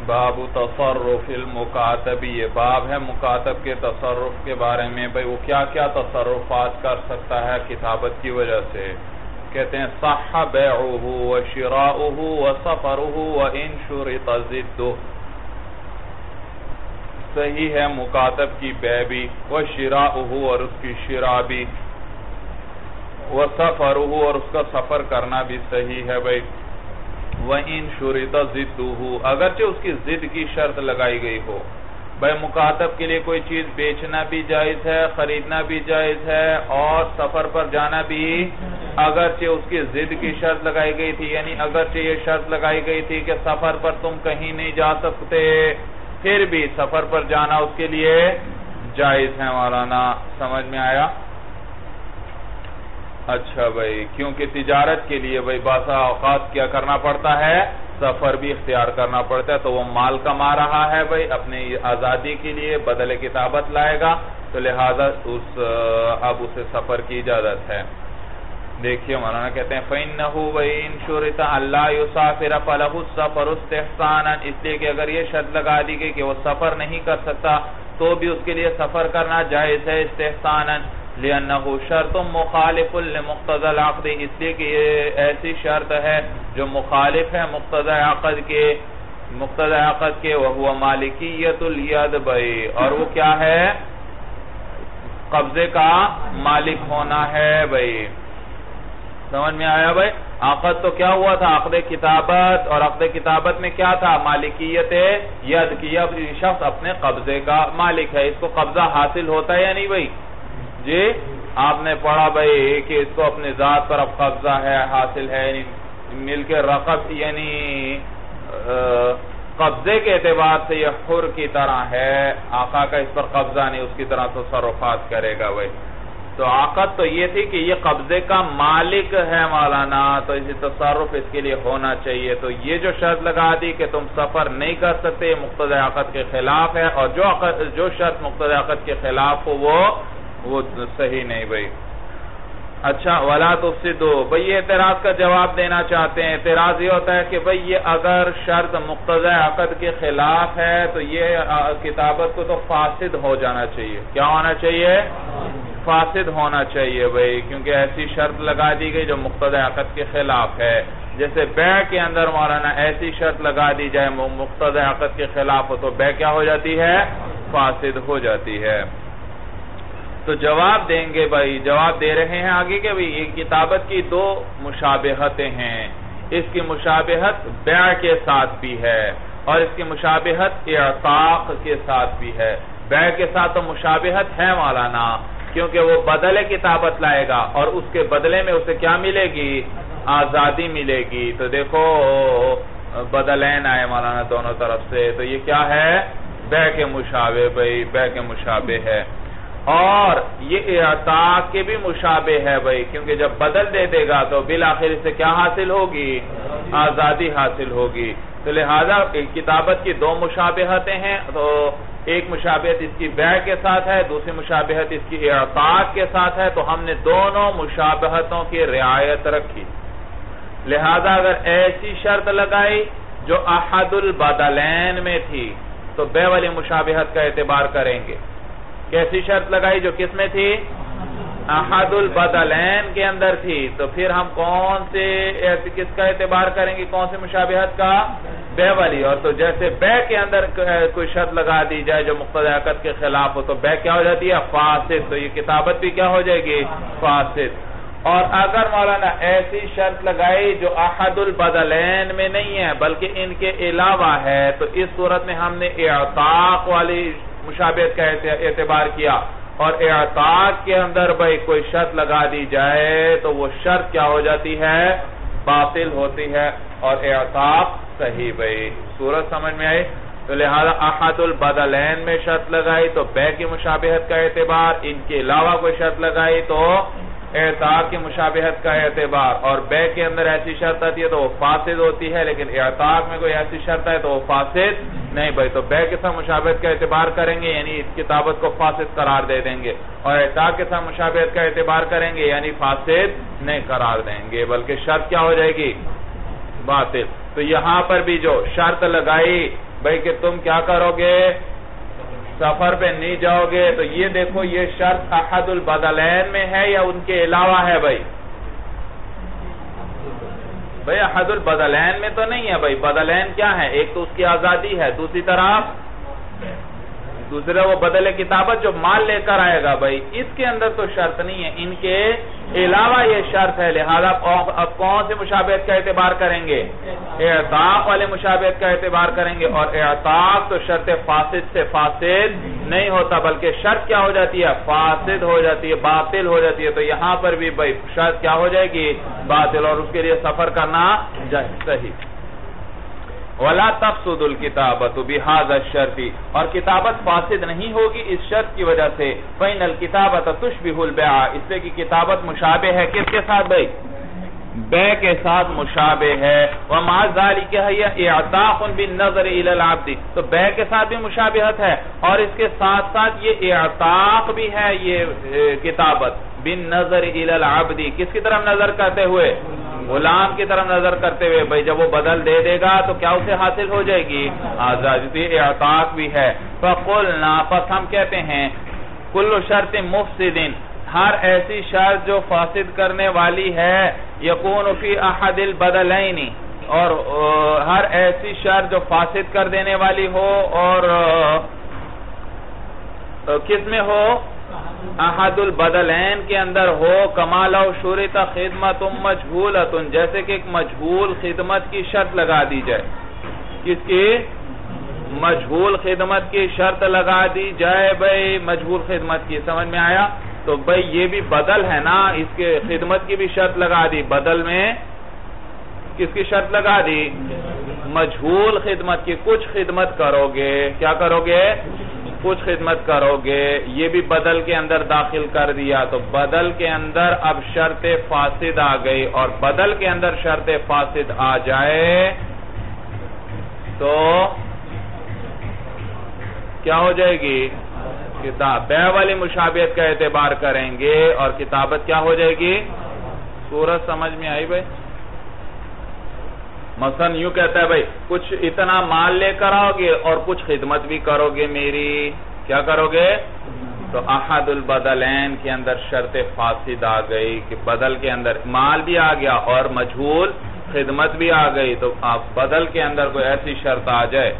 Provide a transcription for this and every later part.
باب تصرف المکاتب، یہ باب ہے مکاتب کے تصرف کے بارے میں. بھئی وہ کیا کیا تصرفات کر سکتا ہے کتابت کی وجہ سے. کہتے ہیں صح بیعہ وشراؤہ وسفرہ وان شرط ضدہ، صحیح ہے مکاتب کی بیع بھی، وشراؤہ اور اس کی شراء بھی، وسفرہ اور اس کا سفر کرنا بھی صحیح ہے. بھئی وَإِن شُرِطَ ضِدُّهُ، اگرچہ اس کی ضد کی شرط لگائی گئی ہو. بھئی مکاتب کے لیے کوئی چیز بیچنا بھی جائز ہے، خریدنا بھی جائز ہے، اور سفر پر جانا بھی، اگرچہ اس کی ضد کی شرط لگائی گئی تھی، یعنی اگرچہ یہ شرط لگائی گئی تھی کہ سفر پر تم کہیں نہیں جا سکتے، پھر بھی سفر پر جانا اس کے لیے جائز ہے. مولانا سمجھ میں آیا؟ اچھا بھئی، کیونکہ تجارت کے لیے بھئی بعض اوقات کیا کرنا پڑتا ہے، سفر بھی اختیار کرنا پڑتا ہے، تو وہ مال کما رہا ہے بھئی اپنے آزادی کے لیے، بدل کتابت لائے گا، تو لہذا اب اسے سفر کی اجازت ہے. دیکھیے مولانا کہتے ہیں فَإِنَّهُ وَإِن شُرِطَ أَلَّا يُسَافِرَ فَلَهُ السَّفَرُ اسْتِحْسَانًا، اس لیے کہ اگر یہ شرط لگا دی گئی کہ وہ سفر نہیں کر سکتا تو بھی اس کے لیے سفر کرنا جائز ہے استحسانًا، لِأَنَّهُ شَرْطٌ مُخَالِفٌ لِمُقْتَضَى الْعَقْدِ، اس لیے کہ یہ ایسی شرط ہے جو مخالف ہے مقتضى عقد کے، وَهُوَ مَالِكِيَّةُ الْيَدِ بھئی، اور وہ کیا ہے؟ قبضے کا مالک ہونا ہے. بھئی سمجھ میں آیا بھئی؟ عقد تو کیا ہوا تھا؟ عقد کتابت، اور عقد کتابت میں کیا تھا؟ مالکیت ید کی، اب یہ شخص اپنے قبضے کا مالک ہے. اس کو قبضہ حاصل ہوتا ہے یا نہیں بھئی؟ جی آپ نے پڑھا بھئی کہ اس کو اپنے ذات پر اب قبضہ ہے، حاصل ہے، یعنی ملک رقب، یعنی قبضے کے اعتبار سے یہ حر کی طرح ہے، آقا کا اس پر قبضہ نہیں، اس کی طرح تصرفات کرے گا. بھئی تو عقد تو یہ تھی کہ یہ قبضے کا مالک ہے مولانا، تو اسی تصرف اس کے لیے ہونا چاہیے. تو یہ جو شرط لگا دی کہ تم سفر نہیں کر سکتے، یہ مقتضی عقد کے خلاف ہے، اور جو شرط مقتضی عقد کے خلاف ہو وہ صحیح نہیں. بھئی اچھا وَلَا تُفْسِدُوا، بھئی یہ اعتراض کا جواب دینا چاہتے ہیں. اعتراض یہ ہوتا ہے کہ بھئی یہ اگر شرط مقتضی عقد کے خلاف ہے تو یہ کتابت کو تو فاسد ہو جانا چاہیے. کیا ہونا چاہیے؟ فاسد ہونا چاہیے. بھئی کیونکہ ایسی شرط لگا دی گئی جو مقتضی عقد کے خلاف ہے. جیسے بیع کے اندر مولانا ایسی شرط لگا دی جائے مقتضی عقد کے خلاف ہو تو بیع کیا ہو جاتی ہے؟ فاسد ہو جاتی ہے. تو جواب دیں گے بھائی، جواب دے رہے ہیں آگے کہ بھئی یہ کتابت کی دو مشابہتیں ہیں. اس کی مشابہت بیع کے ساتھ بھی ہے، اور اس کی مشابہت اعتاق کے ساتھ بھی ہے. بیع کے ساتھ تو مشابہت ہے مولانا، کیونکہ وہ بدل کتابت لائے گا، اور اس کے بدلے میں اسے کیا ملے گی؟ آزادی ملے گی. تو دیکھو بدلین آئے مولانا دونوں طرف سے، تو یہ کیا ہے؟ بیع کے مشابہ. بھئی بیع کے مشابہ ہے. اور یہ اعتاق کے بھی مشابہ ہے بھئی، کیونکہ جب بدل دے دے گا تو بالآخر سے کیا حاصل ہوگی؟ آزادی حاصل ہوگی. تو لہذا کتابت کی دو مشابہتیں ہیں، تو ایک مشابہت اس کی بیع کے ساتھ ہے، دوسری مشابہت اس کی اعتاق کے ساتھ ہے. تو ہم نے دونوں مشابہتوں کی رعایت رکھی. لہذا اگر ایسی شرط لگائی جو احد البدلین میں تھی تو بیع والی مشابہت کا اعتبار کریں گے. کیسی شرط لگائی؟ جو کس میں تھی؟ احد البدلین کے اندر تھی. تو پھر ہم کس کا اعتبار کریں گے؟ کون سی مشابہت کا؟ بیع والی. اور تو جیسے بیع کے اندر کوئی شرط لگا دی جائے جو مقتضی عقد کے خلاف ہو تو بیع کیا ہو جاتی ہے؟ فاسد. تو یہ کتابت بھی کیا ہو جائے گی؟ فاسد. اور اگر مولانا ایسی شرط لگائی جو احد البدلین میں نہیں ہے بلکہ ان کے علاوہ ہے، تو اس صورت میں ہم نے اعتاق والی مشابہت کا اعتبار کیا. اور اعتاق کے اندر بھئی کوئی شرط لگا دی جائے تو وہ شرط کیا ہو جاتی ہے؟ باطل ہوتی ہے، اور اعتاق صحیح. بھئی صورت سمجھ میں آئی؟ تو لہذا احد البدلین میں شرط لگائی تو بیع کی مشابہت کا اعتبار، ان کے علاوہ کوئی شرط لگائی تو اعتاق کی مشابہت کا اعتبار. اور بیع کے اندر ایسی شرط آتی ہے تو وہ فاسد ہوتی ہے، لیکن اعتاق میں کوئی ایسی شرط ہے تو وہ فاسد نہیں. بھائی تو بیع کے ساتھ مشابہت کا اعتبار کریں گے یعنی اس کتابت کو فاسد قرار دے دیں گے، اور اعتاق کے ساتھ مشابہت کا اعتبار کریں گے یعنی فاسد نہیں قرار دیں گے، بلکہ شرط کیا ہو جائے گی؟ باطل. تو یہاں پر بھی جو شرط لگائی بھئی کہ تم کیا کرو گے، سفر پہ نہیں جاؤ گے، تو یہ دیکھو یہ شرط احد البدلین میں ہے یا ان کے علاوہ ہے بھئی؟ بھئی احد البدلین میں تو نہیں ہے بھئی، بدلین کیا ہے؟ ایک تو اس کی آزادی ہے، دوسرا وہ بدل کتابت جو مال لے کر آئے گا بھئی، اس کے اندر تو شرط نہیں ہے، ان کے علاوہ یہ شرط ہے، لہذا اب کون سے مشابہت کا اعتبار کریں گے؟ اعتاق والے مشابہت کا اعتبار کریں گے، اور اعتاق تو شرط فاسد سے فاسد نہیں ہوتا، بلکہ شرط کیا ہو جاتی ہے؟ فاسد ہو جاتی ہے، باطل ہو جاتی ہے، تو یہاں پر بھی بھئی شرط کیا ہو جائے گی؟ باطل، اور اس کے لیے سفر کرنا صحیح۔ وَلَا تَفْسُدُ الْكِتَابَةُ بِهَذَا الشَّرْطِ، اور کتابت فاسد نہیں ہوگی اس شرط کی وجہ سے، فَإِنَّ الْكِتَابَةَ تُشْبِهُ الْبَيْعَ، اس لیے کہ کتابت مشابہ ہے کس کے ساتھ بھئی؟ بے کے ساتھ مشابہ ہے، وَمَعَ ذَلِكَ هِيَ اِعْتَاقٌ بِالنَّظَرِ إِلَى الْعَبْدِ، تو بے کے ساتھ بھی مشابہت ہے، اور اس کے ساتھ ساتھ یہ اعتاق بھی ہے، یہ کتابت بِالنَّظَرِ إِلَى الْعَبْدِ، کس کی طرف نظر کرتے ہوئے؟ غلام کی طرف نظر کرتے ہوئے، بھئی جب وہ بدل دے دے گا تو کیا اسے حاصل ہو جائے گی؟ آزادی، اعتاق بھی ہے۔ فَقُلْنَا، پس ہم کہتے ہیں، کُلُّ شَرْطٍ مُفْسِدٍ، ہر ایسی شرط جو فاسد کرنے والی ہے، یکون فی احد البدلین، اور ہر ایسی شرط جو فاسد کر دینے والی ہو اور کس میں ہو؟ احد البدلین کے اندر ہو، کما لو شرط خدمت مجہولۃ، جیسے کہ ایک مجہول خدمت کی شرط لگا دی جائے، کس کی؟ مجہول خدمت کی شرط لگا دی جائے بھئی، مجہول خدمت کی، سمجھ میں آیا؟ تو بھئی یہ بھی بدل ہے نا، اس کے خدمت کی بھی شرط لگا دی، بدل میں کس کی شرط لگا دی؟ مجہول خدمت کی، کچھ خدمت کرو گے، کیا کرو گے؟ کچھ خدمت کرو گے، یہ بھی بدل کے اندر داخل کر دیا، تو بدل کے اندر اب شرط فاسد آ گئی، اور بدل کے اندر شرط فاسد آ جائے تو کیا ہو جائے گی؟ بیع والی مشابہت کا اعتبار کریں گے، اور کتابت کیا ہو جائے گی؟ صورت سمجھ میں آئی بھئی؟ مثلا یوں کہتا ہے بھئی کچھ اتنا مال لے کر آؤ گے اور کچھ خدمت بھی کرو گے میری، کیا کرو گے؟ تو احد البدلین کے اندر شرط فاسد آ گئی، کہ بدل کے اندر مال بھی آ گیا اور مجہول خدمت بھی آ گئی، تو بدل کے اندر کوئی ایسی شرط آ جائے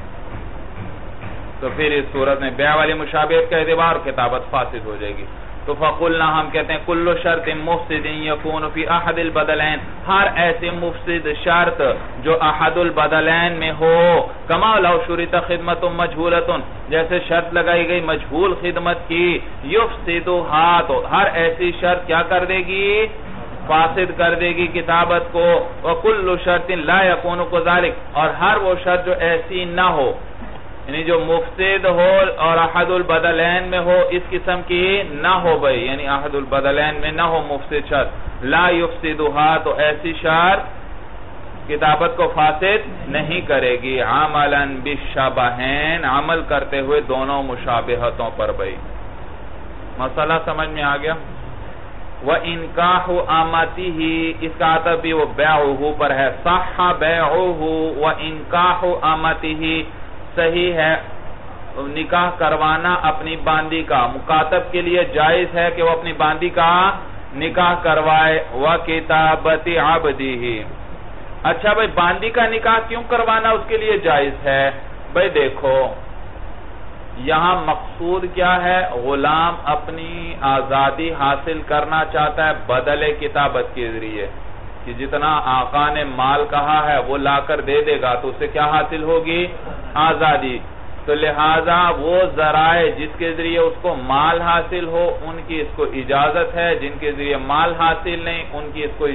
تو پھر اس صورت میں بیع والی مشابہت کا اعتبار، کتابت فاسد ہو جائے گی۔ تو فقلنا، ہم کہتے ہیں، کل شرط مفسد یکون فی احد البدلین، ہر ایسی مفسد شرط جو احد البدلین میں ہو، کما لو شرط خدمت مجہولۃ، جیسے شرط لگائی گئی مجہول خدمت کی، یفسدھا، تو ہر ایسی شرط کیا کر دے گی؟ فاسد کر دے گی کتابت کو۔ وکل شرط لا یکون کذالک، اور ہر وہ شرط جو ایسی نہ ہو، یعنی جو مفسد ہو اور احد البدلین میں ہو، اس قسم کی نہ ہو بھئی، یعنی احد البدلین میں نہ ہو مفسد شرط، لا یفسدھا، تو ایسی شرط کتابت کو فاسد نہیں کرے گی، عملا بالشبہین، عمل کرتے ہوئے دونوں مشابہتوں پر بھئی۔ مسئلہ سمجھ میں آ گیا؟ وَإِنْكَاحُ أَمَتِهِ، اس کا عطف بھی وہ بیعہ پر ہے، صح بیعہ، وَإِنْكَاحُ أَمَتِهِ، صحیح ہے نکاح کروانا اپنی باندی کا، مکاتب کے لیے جائز ہے کہ وہ اپنی باندی کا نکاح کروائے، وَكِتَابَتِ عَبْدِهِ، اچھا بھئی باندی کا نکاح کیوں کروانا اس کے لیے جائز ہے؟ بھئی دیکھو یہاں مقصود کیا ہے؟ غلام اپنی آزادی حاصل کرنا چاہتا ہے بدل کتابت کے ذریعے، کہ جتنا آقا نے مال کہا ہے وہ لا کر دے دے گا تو اسے کیا حاصل ہوگی؟ آزادی۔ تو لہٰذا وہ ذرائع جس کے ذریعے اس کو مال حاصل ہو ان کی اس کو اجازت ہے، جن کے ذریعے مال حاصل نہیں ان کی اس کو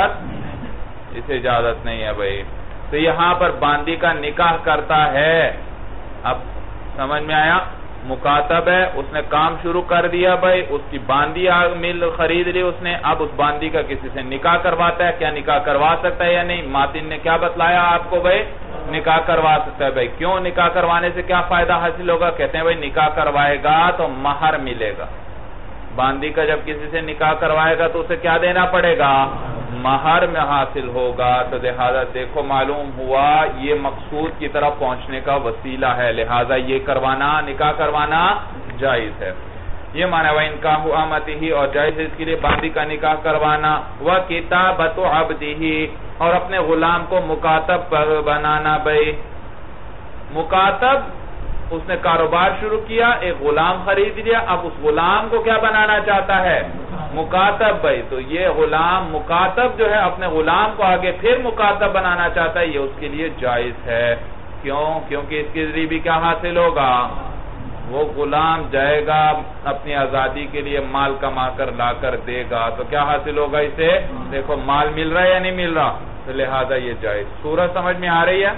اجازت نہیں ہے بھئی۔ تو یہاں پر باندی کا نکاح کرتا ہے، اب سمجھ میں آیا؟ مکاتب ہے، اس نے کام شروع کر دیا بھئی، اس کی باندی مل خرید لی اس نے، اب اس باندی کا کسی سے نکاح کرواتا ہے، کیا نکاح کروا سکتا ہے یا نہیں؟ ماتن نے کیا بتلایا آپ کو بھئی؟ نکاح کروا سکتا ہے بھئی۔ کیوں؟ نکاح کروانے سے کیا فائدہ حاصل ہوگا؟ کہتے ہیں بھئی نکاح کروائے گا تو مہر ملے گا، باندی کا جب کسی سے نکاح کروائے گا تو اسے کیا دینا پڑے گا؟ مہر میں حاصل ہوگا. تو لہذا دیکھو معلوم ہوا یہ مقصود کی طرف پہنچنے کا وسیلہ ہے, لہذا یہ کروانا, نکاح کروانا جائز ہے. یہ معنی وَإِنْكَاحُ أَمَتِهِ, اور جائز ہے اس کے لیے باندی کا نکاح کروانا. وَكِتَابَةُ عَبْدِهِ, اور اپنے غلام کو مکاتب بنانا. بھئی مکاتب, اس نے کاروبار شروع کیا, ایک غلام خرید لیا, اب اس غلام کو کیا بنانا چاہتا ہے؟ مکاتب. بھئی تو یہ غلام مکاتب جو ہے اپنے غلام کو آگے پھر مکاتب بنانا چاہتا ہے, یہ اس کے لیے جائز ہے. کیوں؟ کیونکہ اس کے ذریعے بھی کیا حاصل ہوگا؟ وہ غلام جائے گا اپنی آزادی کے لیے مال کما کر لا کر دے گا, تو کیا حاصل ہوگا اسے؟ دیکھو مال مل رہا ہے یا نہیں مل رہا, تو لہذا یہ جائز. سورہ سمجھ میں آ رہی ہے؟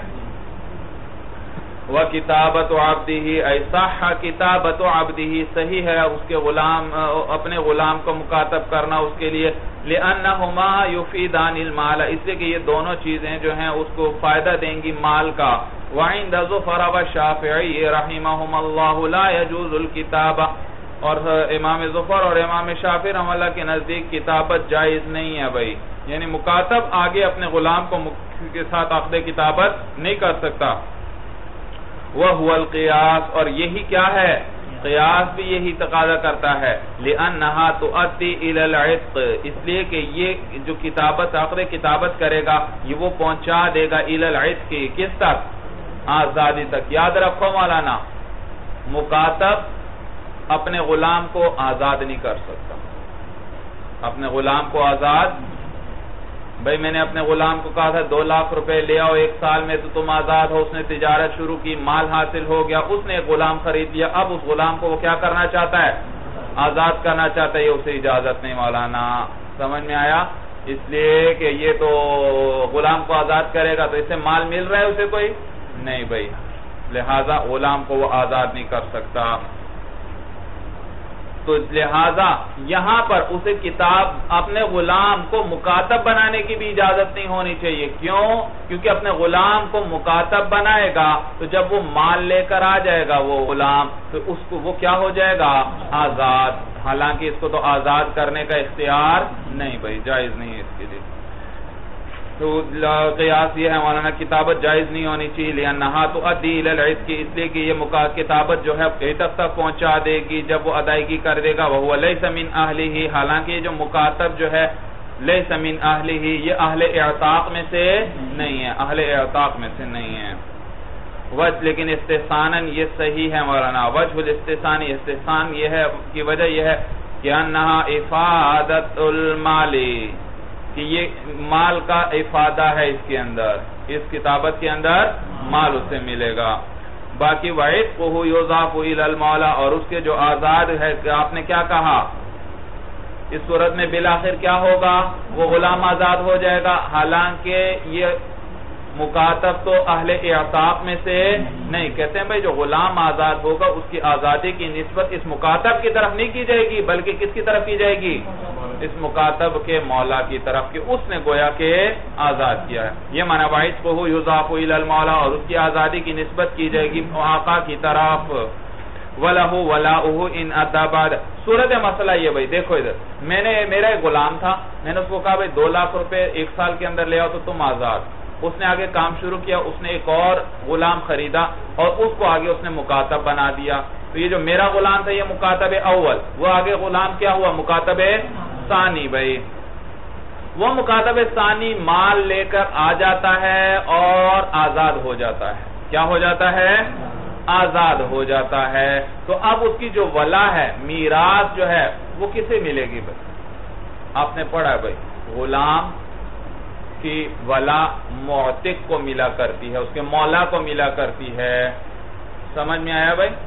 وَكِتَابَةُ عَبْدِهِ, اَيْ صَحَّ كِتَابَةُ عَبْدِهِ, صحیح ہے اس کے غلام, اپنے غلام کو مکاتب کرنا اس کے لیے. لِأَنَّهُمَا يُفِيدَانِ الْمَالَ, اس لیے کہ یہ دونوں چیزیں جو ہیں اس کو فائدہ دیں گی مال کا. وَعِنْدَ زُفَرَ وَالشَّافِعِيِّ رَحِمَهُمَ اللَّهُ لَا يَجُوزُ الْكِتَابَ, اور امام ظفر اور امام شافعی رحمہ اللہ کے نزدیک کتابت جائز نہیں ہے. بھئی یعنی مکاتب آگے اپنے غلام کو کے ساتھ عقد کتابت نہیں کر سکتا. وَهُوَ الْقِيَاسِ, اور یہی کیا ہے؟ قیاس بھی یہی تقاضا کرتا ہے. لِأَنَّهَا تُؤَدِّي إِلَى الْعِتْقِ, اس لیے کہ یہ جو کتابت عقد کتابت کرے گا یہ وہ پہنچا دے گا إِلَى الْعِتْقِ, کس تک؟ آزادی تک. یاد رکھو مولانا, مکاتب اپنے غلام کو آزاد نہیں کر سکتا. اپنے غلام کو آزاد, بھئی میں نے اپنے غلام کو کہا تھا 2 لاکھ روپے لے آؤ 1 سال میں تو تم آزاد ہو, اس نے تجارت شروع کی, مال حاصل ہو گیا, اس نے ایک غلام خرید لیا, اب اس غلام کو وہ کیا کرنا چاہتا ہے؟ آزاد کرنا چاہتا ہے. یہ اسے اجازت نہیں مولانا, سمجھ میں آیا؟ اس لیے کہ یہ تو غلام کو آزاد کرے گا تو اسے مال مل رہا ہے اسے کوئی نہیں. بھئی لہذا غلام کو وہ آزاد نہیں کر سکتا. تو لہذا یہاں پر اسے کتاب اپنے غلام کو مکاتب بنانے کی بھی اجازت نہیں ہونی چاہیے. کیوں؟ کیونکہ اپنے غلام کو مکاتب بنائے گا تو جب وہ مال لے کر آ جائے گا وہ غلام, تو اس کو وہ کیا ہو جائے گا؟ آزاد. حالانکہ اس کو تو آزاد کرنے کا اختیار نہیں. بھئی جائز نہیں ہے اس کے لیے. تو قیاس یہ ہے مولانا, کتابت جائز نہیں ہونی چاہیے. لِأَنَّهَا تُؤَدِّي إِلَى الْعِتْقِ, اس لیے کہ یہ کتابت جو ہے عتق تک پہنچا دے گی جب وہ ادائیگی کر دے گا. وَهُوَ لَيْسَ مِنْ أَهْلِهِ, حالانکہ یہ جو مکاتب جو ہے لَيْسَ مِنْ أَهْلِهِ, یہ اہل اعتاق میں سے نہیں ہے, اہل اعتاق میں سے نہیں ہے. لیکن استحساناً یہ صحیح ہے مولانا. وجہ الاستحسان, استحسان یہ ہے کی وجہ یہ ہے کہ انہا افادت المال, کہ یہ مال کا افادہ ہے اس کے اندر, اس کتابت کے اندر مال اسے ملے گا. باقی وَعِتْقُهُ يُضَافُ إِلَى الْمَوْلَى, اور اس کے جو آزاد ہے, کہ آپ نے کیا کہا اس صورت میں بالآخر کیا ہوگا؟ وہ غلام آزاد ہو جائے گا. حالانکہ یہ مکاتب تو اہل اعتاق میں سے نہیں. کہتے ہیں بھئی جو غلام آزاد ہوگا اس کی آزادی کی نسبت اس مکاتب کی طرف نہیں کی جائے گی, بلکہ کس کی طرف کی جائے گی؟ اس مکاتب کے مولا کی طرف, کہ اس نے گویا کہ آزاد کیا ہے. یہ معنی وَعِتْقُهُ يُضَافُ إِلَى الْمَوْلَى, اور اس کی آزادی کی نسبت کی جائے گی آقا کی طرف. وَلَهُ وَلَاؤُهُ إِنْ أَتَى بَعْدَ, صورت مسئلہ یہ بھئی دیکھو ادھر, میرا ایک غلام تھا, میں نے اس کو کہا بھئی 2 لاکھ روپے 1 سال کے اندر لے آؤ تو تم آزاد. اس نے آگے کام شروع کیا, اس نے ایک اور غلام خریدا اور اس کو آگے اس نے مکاتب بنا دیا. تو یہ جو میرا غلام تھا یہ مکاتب اول, وہ آگے غلام کیا ہوا؟ مکاتب ثانی. بھئی وہ مکاتب ثانی مال لے کر آ جاتا ہے اور آزاد ہو جاتا ہے. کیا ہو جاتا ہے؟ آزاد ہو جاتا ہے. تو اب اس کی جو ولا ہے, میراث جو ہے, وہ کسے ملے گی؟ بھئی آپ نے پڑھا ہے بھئی غلام کی ولا معتق کو ملا کرتی ہے, اس کے مولا کو ملا کرتی ہے. سمجھ میں آیا بھئی؟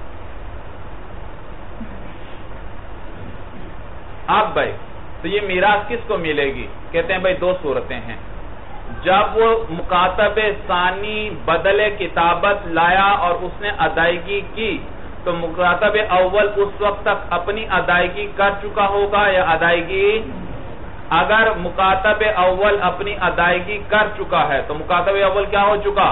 اب بھئی تو یہ میراث کس کو ملے گی؟ کہتے ہیں بھئی 2 صورتیں ہیں. جب وہ مکاتب ثانی بدل کتابت لایا اور اس نے ادائیگی کی تو مکاتب اول اس وقت تک اپنی ادائیگی کر چکا ہوگا یا ادائیگی؟ اگر مکاتب اول اپنی ادائیگی کر چکا ہے تو مکاتب اول کیا ہو چکا؟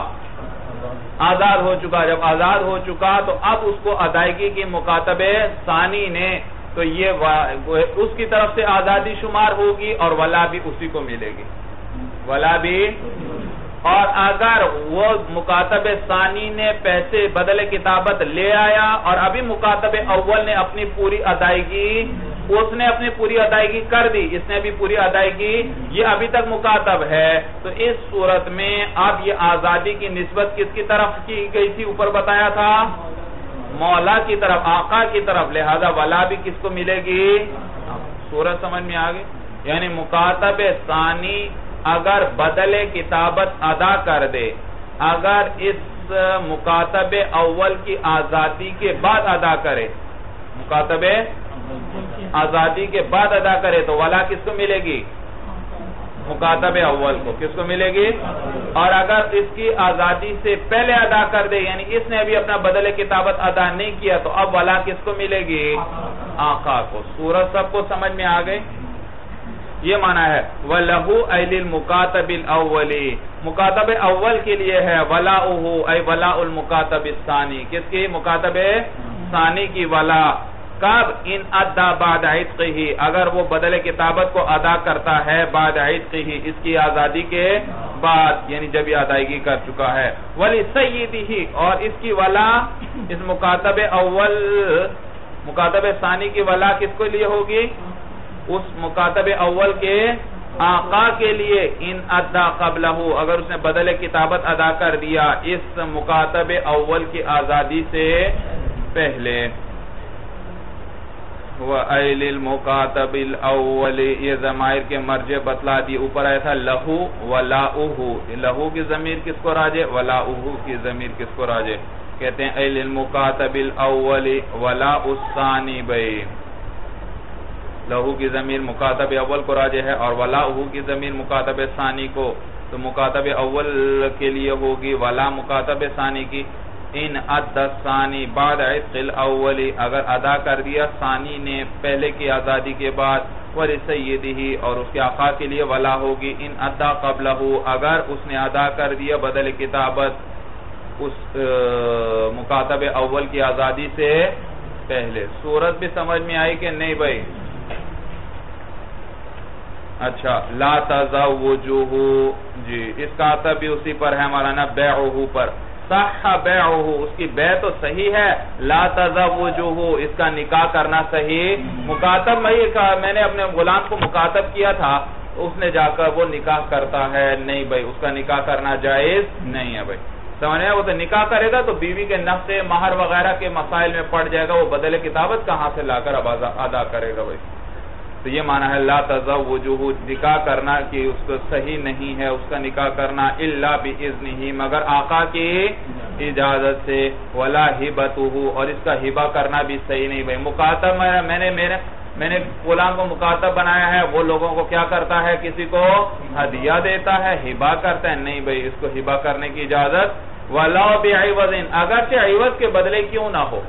آزاد ہو چکا. جب آزاد ہو چکا تو اب اس کو ادائیگی کی مکاتب ثانی نے تو یہ اس کی طرف سے آزادی شمار ہوگی اور ولا بھی اسی کو ملے گی، ولا بھی۔ اور اگر وہ مکاتب ثانی نے پیسے بدل کتابت لے آیا اور ابھی مکاتب اول نے اپنی پوری ادائیگی، اس نے اپنی پوری ادائیگی کر دی، اس نے بھی پوری ادائیگی، یہ ابھی تک مکاتب ہے، تو اس صورت میں اب یہ آزادی کی نسبت کس کی طرف کی گئی تھی؟ اوپر بتایا تھا مولا کی طرف، آقا کی طرف، لہذا ولا بھی کس کو ملے گی؟ صورت سمجھ میں آگئی؟ یعنی مکاتب ثانی اگر بدل کتابت ادا کر دے، اگر اس مکاتب اول کی آزادی کے بعد ادا کرے، مکاتب آزادی کے بعد ادا کرے تو ولا کس کو ملے گی؟ مکاتب اول کو۔ کس کو ملے گی؟ اور اگر اس کی آزادی سے پہلے ادا کر دے، یعنی اس نے ابھی اپنا بدل کتابت ادا نہیں کیا، تو اب ولا کس کو ملے گی؟ آقا کو۔ صورت سب کو سمجھ میں آ گئی؟ یہ معنی ہے وَلَهُ أَيْ لِلْمُكَاتَبِ الْأَوَّلِ، مکاتب اول کے لیے ہے وَلَاؤُهُ أي وَلَاءُ الْمُكَاتَبِ الثَّانِي، کس کی؟ مکاتب ثانی کی ولا۔ کب؟ ان ادا بعد عتقہ، اگر وہ بدل کتابت کو ادا کرتا ہے بعد عتقہ، اس کی آزادی کے بعد، یعنی جب یہ ادائیگی کر چکا ہے۔ وَلِسَيِّدِهِ، اور اس کی ولا، اس مکاتب اول، مکاتب ثانی کی ولا کس کو لیے ہوگی؟ اس مکاتب اول کے آقا کے لیے، ان ادا قبلہ، اگر اس نے بدل کتابت ادا کر دیا اس مکاتب اول کی آزادی سے پہلے۔ وَأَيْ لِلْمُكَاتَبِ الْأَوَّلِ، یہ ضمائر کے مرجع بتلا دی، اوپر آیا تھا لہو وَلَاؤُهُ، لہو کی ضمیر کس کو راجع؟ وَلَاؤُهُ کی ضمیر کس کو راجع؟ کہتے ہیں اَيْ لِلْمُكَاتَبِ الْأَوَّلِ وَلَاؤُ الثَّانِي بَيْ، لہو کی ضمیر مکاتب اول کو راجع ہے اور ولاؤہ کی ضمیر مکاتب ثانی کو، تو مکاتب اول کے لیے ہوگی ولا مکاتب ثانی کی۔ ان ادا ثانی بعد عتق الاول، اگر ادا کر دیا ثانی نے پہلے کی آزادی کے بعد، ولسیدہ، اور اس کے آقا کے لیے ولا ہوگی ان ادا قبلہ، اگر اس نے ادا کر دیا بدل کتابت اس مکاتب اول کی آزادی سے پہلے۔ صورت بھی سمجھ میں آئی کہ نہیں بھائی؟ اچھا، لا تزوجوہ، جی اس کا عطف بھی اسی پر ہے مولانا، بیعوہ پر، صح بیعوہ، اس کی بیع تو صحیح ہے، لا تزوجوہ، اس کا نکاح کرنا صحیح، مکاتب میں نے اپنے غلام کو مکاتب کیا تھا، اس نے جا کر وہ نکاح کرتا ہے، نہیں بھائی اس کا نکاح کرنا جائز نہیں ہے بھائی، سمجھے؟ وہ تو نکاح کرے گا تو بیوی کے نفس مہر وغیرہ کے مسائل میں پڑ جائے گا، وہ بدل کتابت کہاں سے لا کر اب ادا کرے گا بھائی؟ تو یہ معنی ہے لا تزوجوہ، نکاح کرنا کہ اس کو صحیح نہیں ہے اس کا نکاح کرنا، الا باذنہ، مگر آقا کی اجازت سے، ولا ہبتہ، اور اس کا ہبہ کرنا بھی صحیح نہیں بھائی۔ مکاتب میں نے غلام کو مکاتب بنایا ہے، وہ لوگوں کو کیا کرتا ہے؟ کسی کو ہدیہ دیتا ہے، ہبہ کرتا ہے، نہیں بھائی اس کو ہبہ کرنے کی اجازت، ولا بعوض، اگرچہ عوض کے بدلے کیوں نہ ہو۔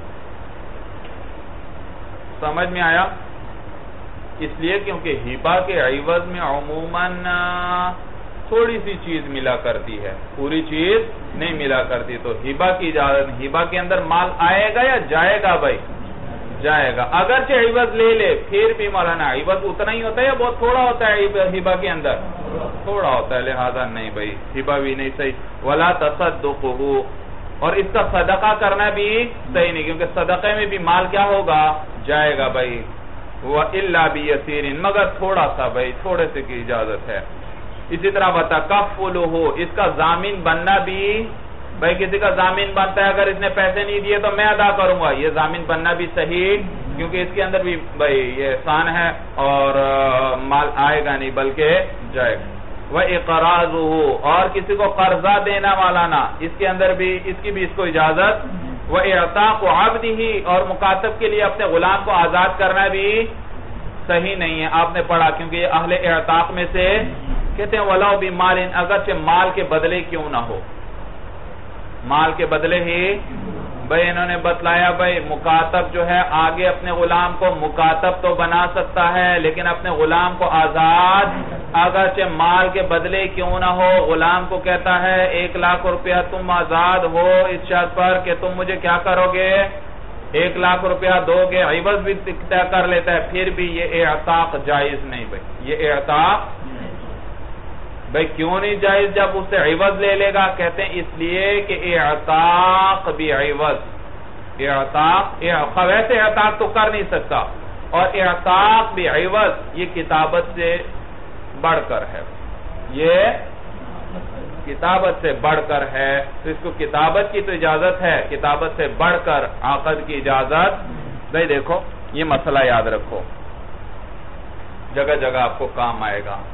سمجھ میں آیا؟ اس لیے کیونکہ ہبہ کے عوض میں عموماً تھوڑی سی چیز ملا کرتی ہے، پوری چیز نہیں ملا کرتی، تو ہبہ کی اجازت، ہبہ کے اندر مال آئے گا یا جائے گا بھائی؟ جائے گا، اگرچہ عوض لے لے پھر بھی مولانا عوض اتنا ہی ہوتا ہے یا بہت تھوڑا ہوتا ہے ہبہ کے اندر؟ تھوڑا ہوتا ہے، لہذا نہیں بھائی ہبہ بھی نہیں صحیح۔ ولا تصدقہ، اور اس کا صدقہ کرنا بھی صحیح نہیں، کیونکہ صدقے میں بھی مال کیا ہوگا؟ جائے گا بھائی۔ وَإِلَّا بِيَسِيرٍ، مگر تھوڑا سا بھائی، تھوڑے سے کی اجازت ہے۔ اسی طرح وَتَكَفُّلُهُ، اس کا ضامن بننا بھی، بھائی کسی کا ضامن بنتا ہے اگر اس نے پیسے نہیں دیے تو میں ادا کروں گا، یہ ضامن بننا بھی صحیح، کیونکہ اس کے اندر بھی بھائی یہ احسان ہے اور مال آئے گا نہیں بلکہ جائے گا۔ وَإِقْرَاضُهُ، اور کسی کو قرضہ دینا مولانا، اس کے اندر بھی اس کی بھی اس کو اجازت۔ وَإِعْتَاقُ عَبْدِهِ، اور مکاتب کے لیے اپنے غلام کو آزاد کرنا بھی صحیح نہیں ہے، آپ نے پڑھا، کیونکہ یہ اہل اعتاق میں سے کہتے ہیں وَلَوْ بِمَالٍ، اگرچہ مال کے بدلے کیوں نہ ہو، مال کے بدلے ہی بھائی انہوں نے بتلایا بھائی مکاتب جو ہے آگے اپنے غلام کو مکاتب تو بنا سکتا ہے لیکن اپنے غلام کو آزاد اگرچہ مال کے بدلے کیوں نہ ہو، غلام کو کہتا ہے 1 لاکھ روپیہ تم آزاد ہو اس شرط پر کہ تم مجھے کیا کرو گے، 1 لاکھ روپیہ دو گے، عوض بھی طے کر لیتا ہے، پھر بھی یہ اعتاق جائز نہیں بھائی، یہ اعتاق بھائی کیوں نہیں جائز جب اس سے عوض لے لے گا؟ کہتے ہیں اس لیے کہ اعتاق بھی عوض، ویسے اعتاق تو کر نہیں سکتا، اور اعتاق بھی عوض یہ کتابت سے بڑھ کر ہے، یہ کتابت سے بڑھ کر ہے، تو اس کو کتابت کی تو اجازت ہے، کتابت سے بڑھ کر عقد کی اجازت بھائی دیکھو یہ مسئلہ یاد رکھو، جگہ جگہ آپ کو کام آئے گا۔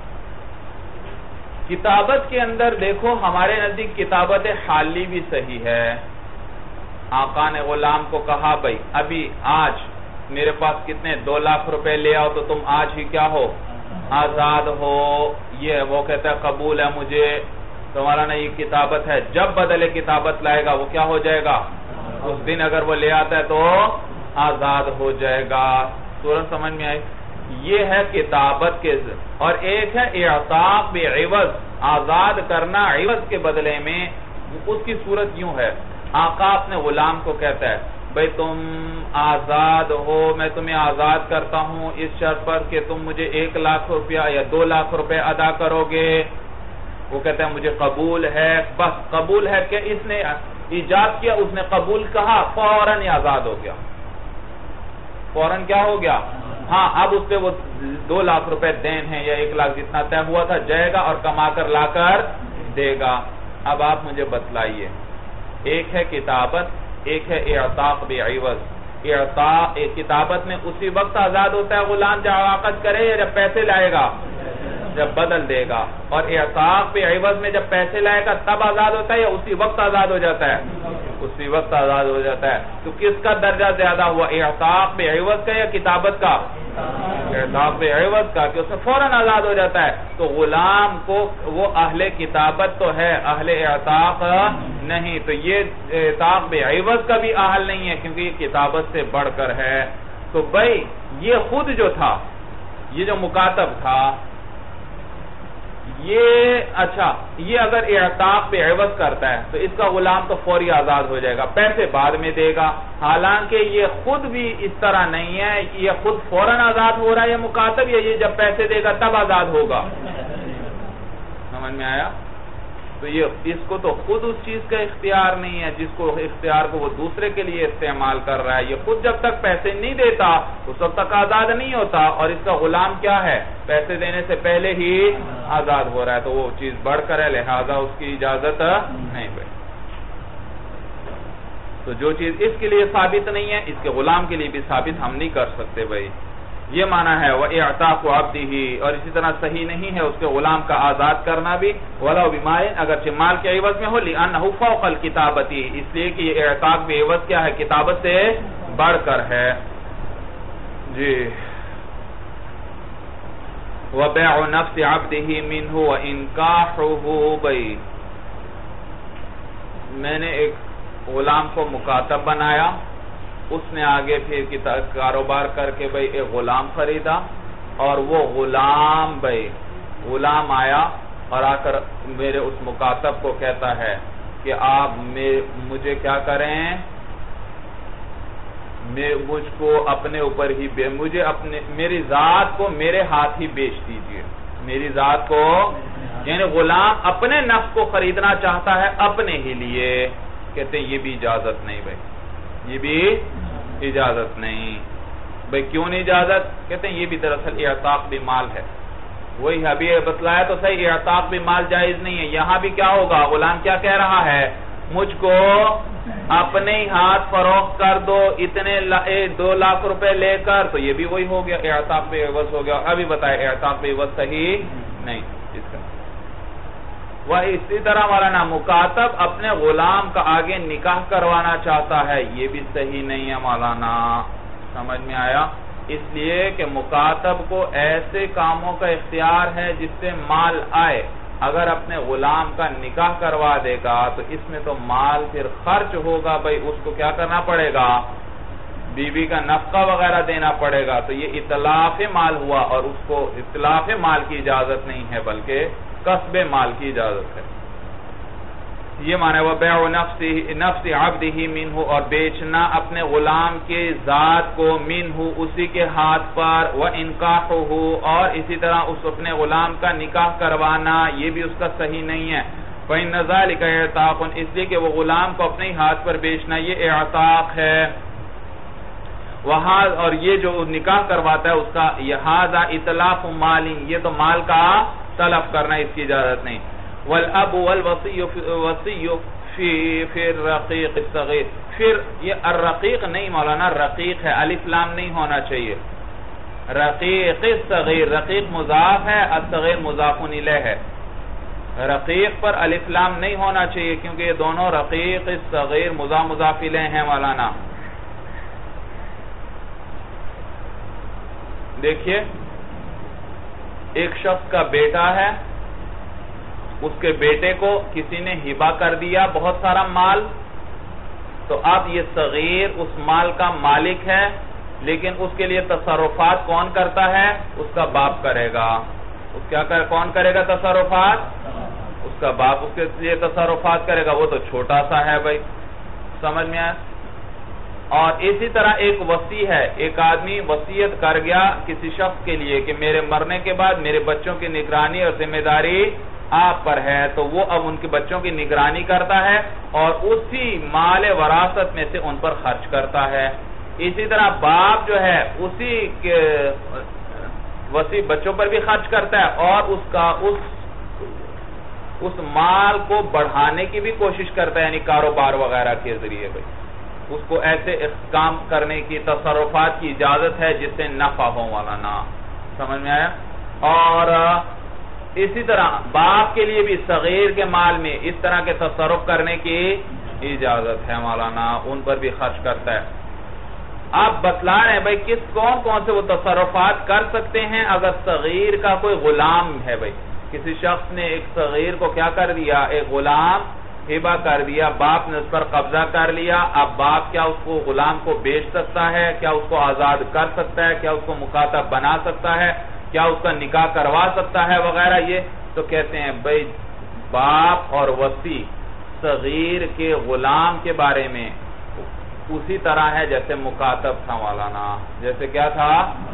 کتابت کے اندر دیکھو ہمارے نزدیک کتابت حالی بھی صحیح ہے۔ آقا نے غلام کو کہا بھائی ابھی آج میرے پاس کتنے 2 لاکھ روپے لے آؤ تو تم آج ہی کیا ہو؟ آزاد ہو۔ یہ وہ کہتا ہے قبول ہے مجھے، تمہارا نا یہ کتابت ہے، جب بدلے کتابت لائے گا وہ کیا ہو جائے گا؟ اس دن اگر وہ لے آتا ہے تو آزاد ہو جائے گا۔ سورج سمجھ میں آئی؟ یہ ہے کتابت کے، اور ایک ہے اعتاق بعوض، آزاد کرنا عوض کے بدلے میں۔ اس کی صورت یوں ہے، آقا اپنے غلام کو کہتا ہے بھئی تم آزاد ہو، میں تمہیں آزاد کرتا ہوں اس شرط پر کہ تم مجھے 1 لاکھ روپیہ یا 2 لاکھ روپے ادا کرو گے۔ وہ کہتا ہے مجھے قبول ہے، بس قبول ہے کہ اس نے ایجاد کیا، اس نے قبول کہا، فوراً ہی آزاد ہو گیا، فوراً کیا ہو گیا؟ ہاں اب اس پہ وہ 2 لاکھ روپے دین ہیں یا 1 لاکھ جتنا طے ہوا تھا جائے گا اور کما کر لا کر دے گا۔ اب آپ مجھے بتلائیے، ایک ہے کتابت، ایک ہے اعتاق بعوض۔ کتابت میں اسی وقت آزاد ہوتا ہے غلام جب عقد کرے یا جب پیسے لائے گا؟ جب بدل دے گا۔ اور اعتاق بعوض میں جب پیسے لائے گا تب آزاد ہوتا ہے یا اسی وقت آزاد ہو جاتا ہے؟ اسی وقت آزاد ہو جاتا ہے۔ تو کس کا درجہ زیادہ ہوا، اعتاق بعوض کا یا کتابت کا؟ اعتاق بعوض کا، کہ اس میں فوراً آزاد ہو جاتا ہے۔ تو غلام کو وہ اہل کتابت تو ہے، اہل اعتاق نہیں، تو یہ اعتاق بعوض کا بھی اہل نہیں ہے کیونکہ یہ کتابت سے بڑھ کر ہے۔ تو بھائی یہ خود جو تھا، یہ جو مکاتب تھا، یہ اگر اعتاق پہ عوض کرتا ہے تو اس کا غلام تو فوری آزاد ہو جائے گا، پیسے بعد میں دے گا۔ حالانکہ یہ خود بھی اس طرح نہیں ہے، یہ خود فوراً آزاد ہو رہا ہے یہ مکاتب، یا یہ جب پیسے دے گا تب آزاد ہوگا؟ سمجھ میں آیا؟ تو یہ اس کو تو خود اس چیز کا اختیار نہیں ہے، جس کو اختیار کو وہ دوسرے کے لیے استعمال کر رہا ہے۔ یہ خود جب تک پیسے نہیں دیتا اس وقت تک آزاد نہیں ہوتا، اور اس کا غلام کیا ہے؟ پیسے دینے سے پہلے ہی آزاد ہو رہا ہے، تو وہ چیز بڑھ کر ہے، لہذا اس کی اجازت نہیں بھائی۔ تو جو چیز اس کے لیے ثابت نہیں ہے اس کے غلام کے لیے بھی ثابت ہم نہیں کر سکتے بھائی۔ یہ معنی ہے وَإِعْتَاقُ عَبْدِهِ، اور اسی طرح صحیح نہیں ہے اس کے غلام کا آزاد کرنا بھی، وَلَوْ بِمَالٍ، اگرچہ مال کے عوض میں ہو، لِأَنَّهُ فَوْقَ الْكِتَابَةِ، اس لیے کہ یہ اعتاق بعوض کیا ہے؟ کتابت سے بڑھ کر ہے۔ جی وَبَيْعُ نَفْسِ عَبْدِهِ مِنْهُ وَإِنْكَاحُهُ، بھئی میں نے ایک غلام کو مکاتب بنایا، اس نے آگے پھر کاروبار کر کے بھئی ایک غلام خریدا، اور وہ غلام آیا اور آ کر میرے اس مکاتب کو کہتا ہے کہ آپ مجھے کیا کریں، مجھ کو اپنے اوپر ہی میری ذات کو میرے ہاتھ ہی بیچ دیجئے، میری ذات کو، یعنی غلام اپنے نفس کو خریدنا چاہتا ہے اپنے ہی لیے۔ کہتے ہیں یہ بھی اجازت نہیں بھائی، یہ بھی اجازت نہیں بھائی۔ کیوں نہیں اجازت؟ کہتے ہیں یہ بھی دراصل اعتاق بھی مال ہے، وہی ابھی بتلایا تو صحیح، اعتاق بھی مال جائز نہیں ہے۔ یہاں بھی کیا ہوگا، غلام کیا کہہ رہا ہے، مجھ کو اپنے ہی ہاتھ فروخت کر دو اتنے 2 لاکھ روپے لے کر، تو یہ بھی وہی ہو گیا، اعتاق بھی عوض ہو گیا۔ ابھی بتائے اعتاق بھی عوض صحیح نہیں اس کا۔ وہ اسی طرح مولانا مکاتب اپنے غلام کا آگے نکاح کروانا چاہتا ہے، یہ بھی صحیح نہیں ہے مولانا، سمجھ میں آیا؟ اس لیے کہ مکاتب کو ایسے کاموں کا اختیار ہے جس سے مال آئے، اگر اپنے غلام کا نکاح کروا دے گا تو اس میں تو مال پھر خرچ ہوگا بھائی، اس کو کیا کرنا پڑے گا، بیوی کا نفقہ وغیرہ دینا پڑے گا، تو یہ اتلاف مال ہوا، اور اس کو اتلاف مال کی اجازت نہیں ہے بلکہ قصب مال کی اجازت ہے۔ یہ معنی وَبَيْعُ نَفْسِ عَبْدِهِ مِنْهُ، اور بیچنا اپنے غلام کے ذات کو مِنْهُ اسی کے ہاتھ پر، وَإِنْكَاحُهُ، اور اسی طرح اس اپنے غلام کا نکاح کروانا، یہ بھی اس کا صحیح نہیں ہے۔ فَإِنَّ ذَلِكَ اعْتَاقٌ، اس لیے کہ وہ غلام کو اپنے ہاتھ پر بیچنا یہ اعتاق ہے۔ وہاں اور یہ جو نکاح کرواتا ہے اس کا یہذا اطلاق مال، یہ تو مال کا طلب کرنا، اس کی اجازت نہیں۔ والاب والوصی فی الرقیق الصغیر، پھر یہ الرقیق نہیں مولانا، رقیق ہے، الف لام نہیں ہونا چاہیے۔ رقیق الصغیر، رقیق مضاف ہے، الصغیر مضاف الیہ ہے۔ رقیق پر الف لام نہیں ہونا چاہیے کیونکہ یہ دونوں رقیق الصغیر مضاف الیہ ہیں مولانا۔ دیکھیے ایک شخص کا بیٹا ہے، اس کے بیٹے کو کسی نے ہبہ کر دیا بہت سارا مال، تو اب یہ صغیر اس مال کا مالک ہے، لیکن اس کے لیے تصرفات کون کرتا ہے؟ اس کا باپ کرے گا۔ کون کرے گا تصرفات؟ اس کا باپ اس کے لیے تصرفات کرے گا، وہ تو چھوٹا سا ہے بھائی، سمجھ میں آیا؟ اور اسی طرح ایک وصی ہے، ایک آدمی وصیت کر گیا کسی شخص کے لیے کہ میرے مرنے کے بعد میرے بچوں کی نگرانی اور ذمہ داری آپ پر ہے، تو وہ اب ان کے بچوں کی نگرانی کرتا ہے اور اسی مال وراثت میں سے ان پر خرچ کرتا ہے۔ اسی طرح باپ جو ہے اسی کے وصی بچوں پر بھی خرچ کرتا ہے اور اس مال کو بڑھانے کی بھی کوشش کرتا ہے، یعنی کاروبار وغیرہ کے ذریعے بھائی اس کو ایسے کام کرنے کی تصرفات کی اجازت ہے جس سے نفع ہو مولانا، سمجھ میں آیا؟ اور اسی طرح باپ کے لیے بھی صغیر کے مال میں اس طرح کے تصرف کرنے کی اجازت ہے مولانا، ان پر بھی خرچ کرتا ہے۔ آپ بتلا رہے ہیں بھائی کون سے وہ تصرفات کر سکتے ہیں اگر صغیر کا کوئی غلام ہے بھائی، کسی شخص نے ایک صغیر کو کیا کر دیا، ایک غلام ہبہ کر دیا، باپ نے اس پر قبضہ کر لیا، اب باپ کیا اس کو غلام کو بیچ سکتا ہے؟ کیا اس کو آزاد کر سکتا ہے؟ کیا اس کو مکاتب بنا سکتا ہے؟ کیا اس کا نکاح کروا سکتا ہے وغیرہ؟ یہ تو کہتے ہیں بھائی باپ اور وصی صغیر کے غلام کے بارے میں اسی طرح ہے جیسے مکاتب تھا مولانا، جیسے کیا تھا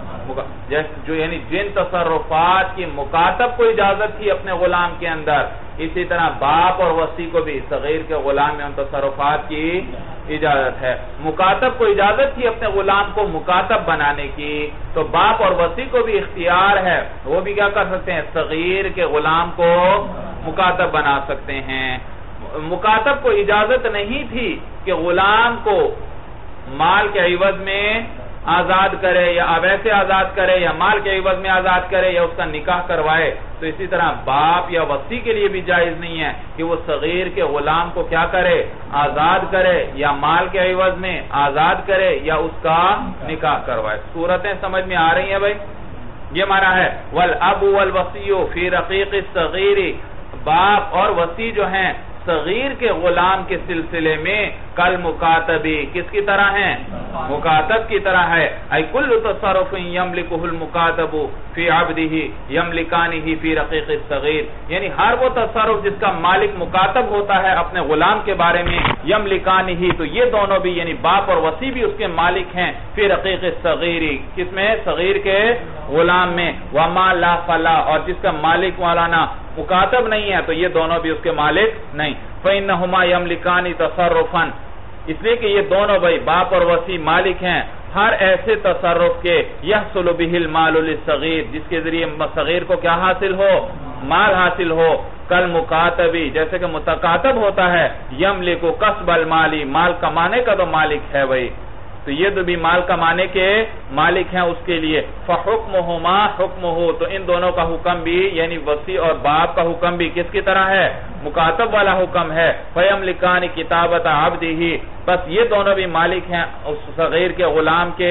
جو یعنی جن تصرفات کی مکاتب کو اجازت تھی اپنے غلام کے اندر، اسی طرح باپ اور وصی کو بھی صغیر کے غلام میں ان تصرفات کی اجازت ہے۔ مکاتب کو اجازت تھی اپنے غلام کو مکاتب بنانے کی، تو باپ اور وصی کو بھی اختیار ہے، وہ بھی کیا کر سکتے ہیں؟ صغیر کے غلام کو مکاتب بنا سکتے ہیں۔ مکاتب کو اجازت نہیں تھی کہ غلام کو مال کے عوض میں آزاد کرے یا ویسے آزاد کرے یا مال کے عوض میں آزاد کرے یا اس کا نکاح کروائے، تو اسی طرح باپ یا وصی کے لیے بھی جائز نہیں ہے کہ وہ صغیر کے غلام کو کیا کرے؟ آزاد کرے یا مال کے عوض میں آزاد کرے یا اس کا نکاح کروائے۔ صورتیں سمجھ میں آ رہی ہیں بھائی؟ یہ معنی ہے والاب والوصی فی رقیق الصغیر، باپ اور وصی جو ہیں صغیر کے غلام کے سلسلے میں کل مکاتبی کس کی طرح ہیں؟ مکاتب کی طرح ہے۔ ای کل تصرف یملکہ المکاتب فی عبدہ یملکانہ فی رقیق الصغیر، یعنی ہر وہ تصرف جس کا مالک مکاتب ہوتا ہے اپنے غلام کے بارے میں، یملکانہ، تو یہ دونوں بھی یعنی باپ اور وصی بھی اس کے مالک ہیں، فی رقیق الصغیر، کس میں؟ صغیر کے غلام میں، وما لا فلا، اور جس کا مالک مولانا مکاتب نہیں ہے تو یہ دونوں بھی اس کے مالک نہیں۔ فَإِنَّهُمَا يَمْلِكَانِ تَصَرُّفًا، اس لیے کہ یہ دونوں بھائی باپ اور وصی مالک ہیں ہر ایسے تصرف کے يَحْصُلُ بِهِ الْمَالُ لِلصَّغِيرِ، جس کے ذریعے صغیر کو کیا حاصل ہو؟ مال حاصل ہو۔ کل مکاتبی، جیسے کہ متکاتب ہوتا ہے، يَمْلِكُ قَصْبَ الْمَالِ، مال کمانے کا تو مالک ہے بھائی، تو یہ تو بھی مال کمانے کے مالک ہیں اس کے لیے۔ فَحُكْمُهُمَا حُكْمُهُ، تو ان دونوں کا حکم بھی یعنی وصی اور باپ کا حکم بھی کس کی طرح ہے؟ مکاتب والا حکم ہے۔ فَيَمْلِكَانِ كِتَابَةَ عَبْدِهِ، بس یہ دونوں بھی مالک ہیں اس صغیر کے غلام کے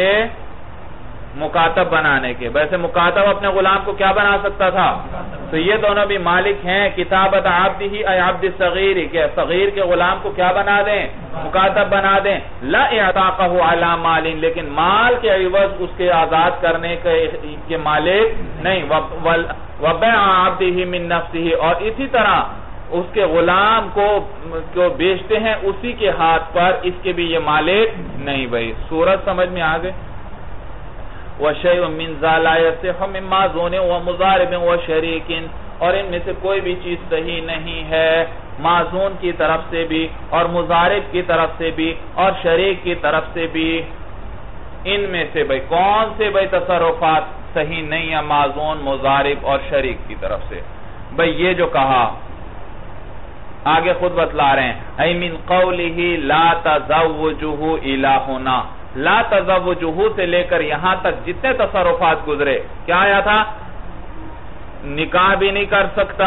مکاتب بنانے کے۔ ویسے مکاتب اپنے غلام کو کیا بنا سکتا تھا؟ تو یہ دونوں بھی مالک ہیں کتابت عبدہ ای عبد الصغیر، کہ صغیر کے غلام کو کیا بنا دیں؟ مکاتب بنا دیں۔ لا اعتاقہ علی مال، لیکن مال کے عوض اس کے آزاد کرنے کے مالک نہیں۔ وبیع عبدہ من نفسہ، اور اسی طرح اس کے غلام کو بیچتے ہیں اسی کے ہاتھ پر، اس کے بھی یہ مالک نہیں بھائی. صورت سمجھ میں آ گئے. وَشَيْءٌ مِّن ذَا لَا يَصِحُّ مِن مَّعْزُونٍ وَمُضَارِبٍ وَشَرِيكٍ، اور ان میں سے کوئی بھی چیز صحیح نہیں ہے معزون کی طرف سے بھی اور مضارب کی طرف سے بھی اور شریک کی طرف سے بھی. ان میں سے بھائی کون سے بھائی تصرفات صحیح نہیں ہے معزون، مضارب اور شریک کی طرف سے؟ بھائی یہ جو کہا آگے خود بتلا رہے ہیں، اَيْ مِن قَوْلِهِ لَا تَزَوُّجُهُ إِلَى هُنَا، لا تزوجہ سے لے کر یہاں تک جتنے تصرفات گزرے کیا آیا تھا؟ نکاح بھی نہیں کر سکتا،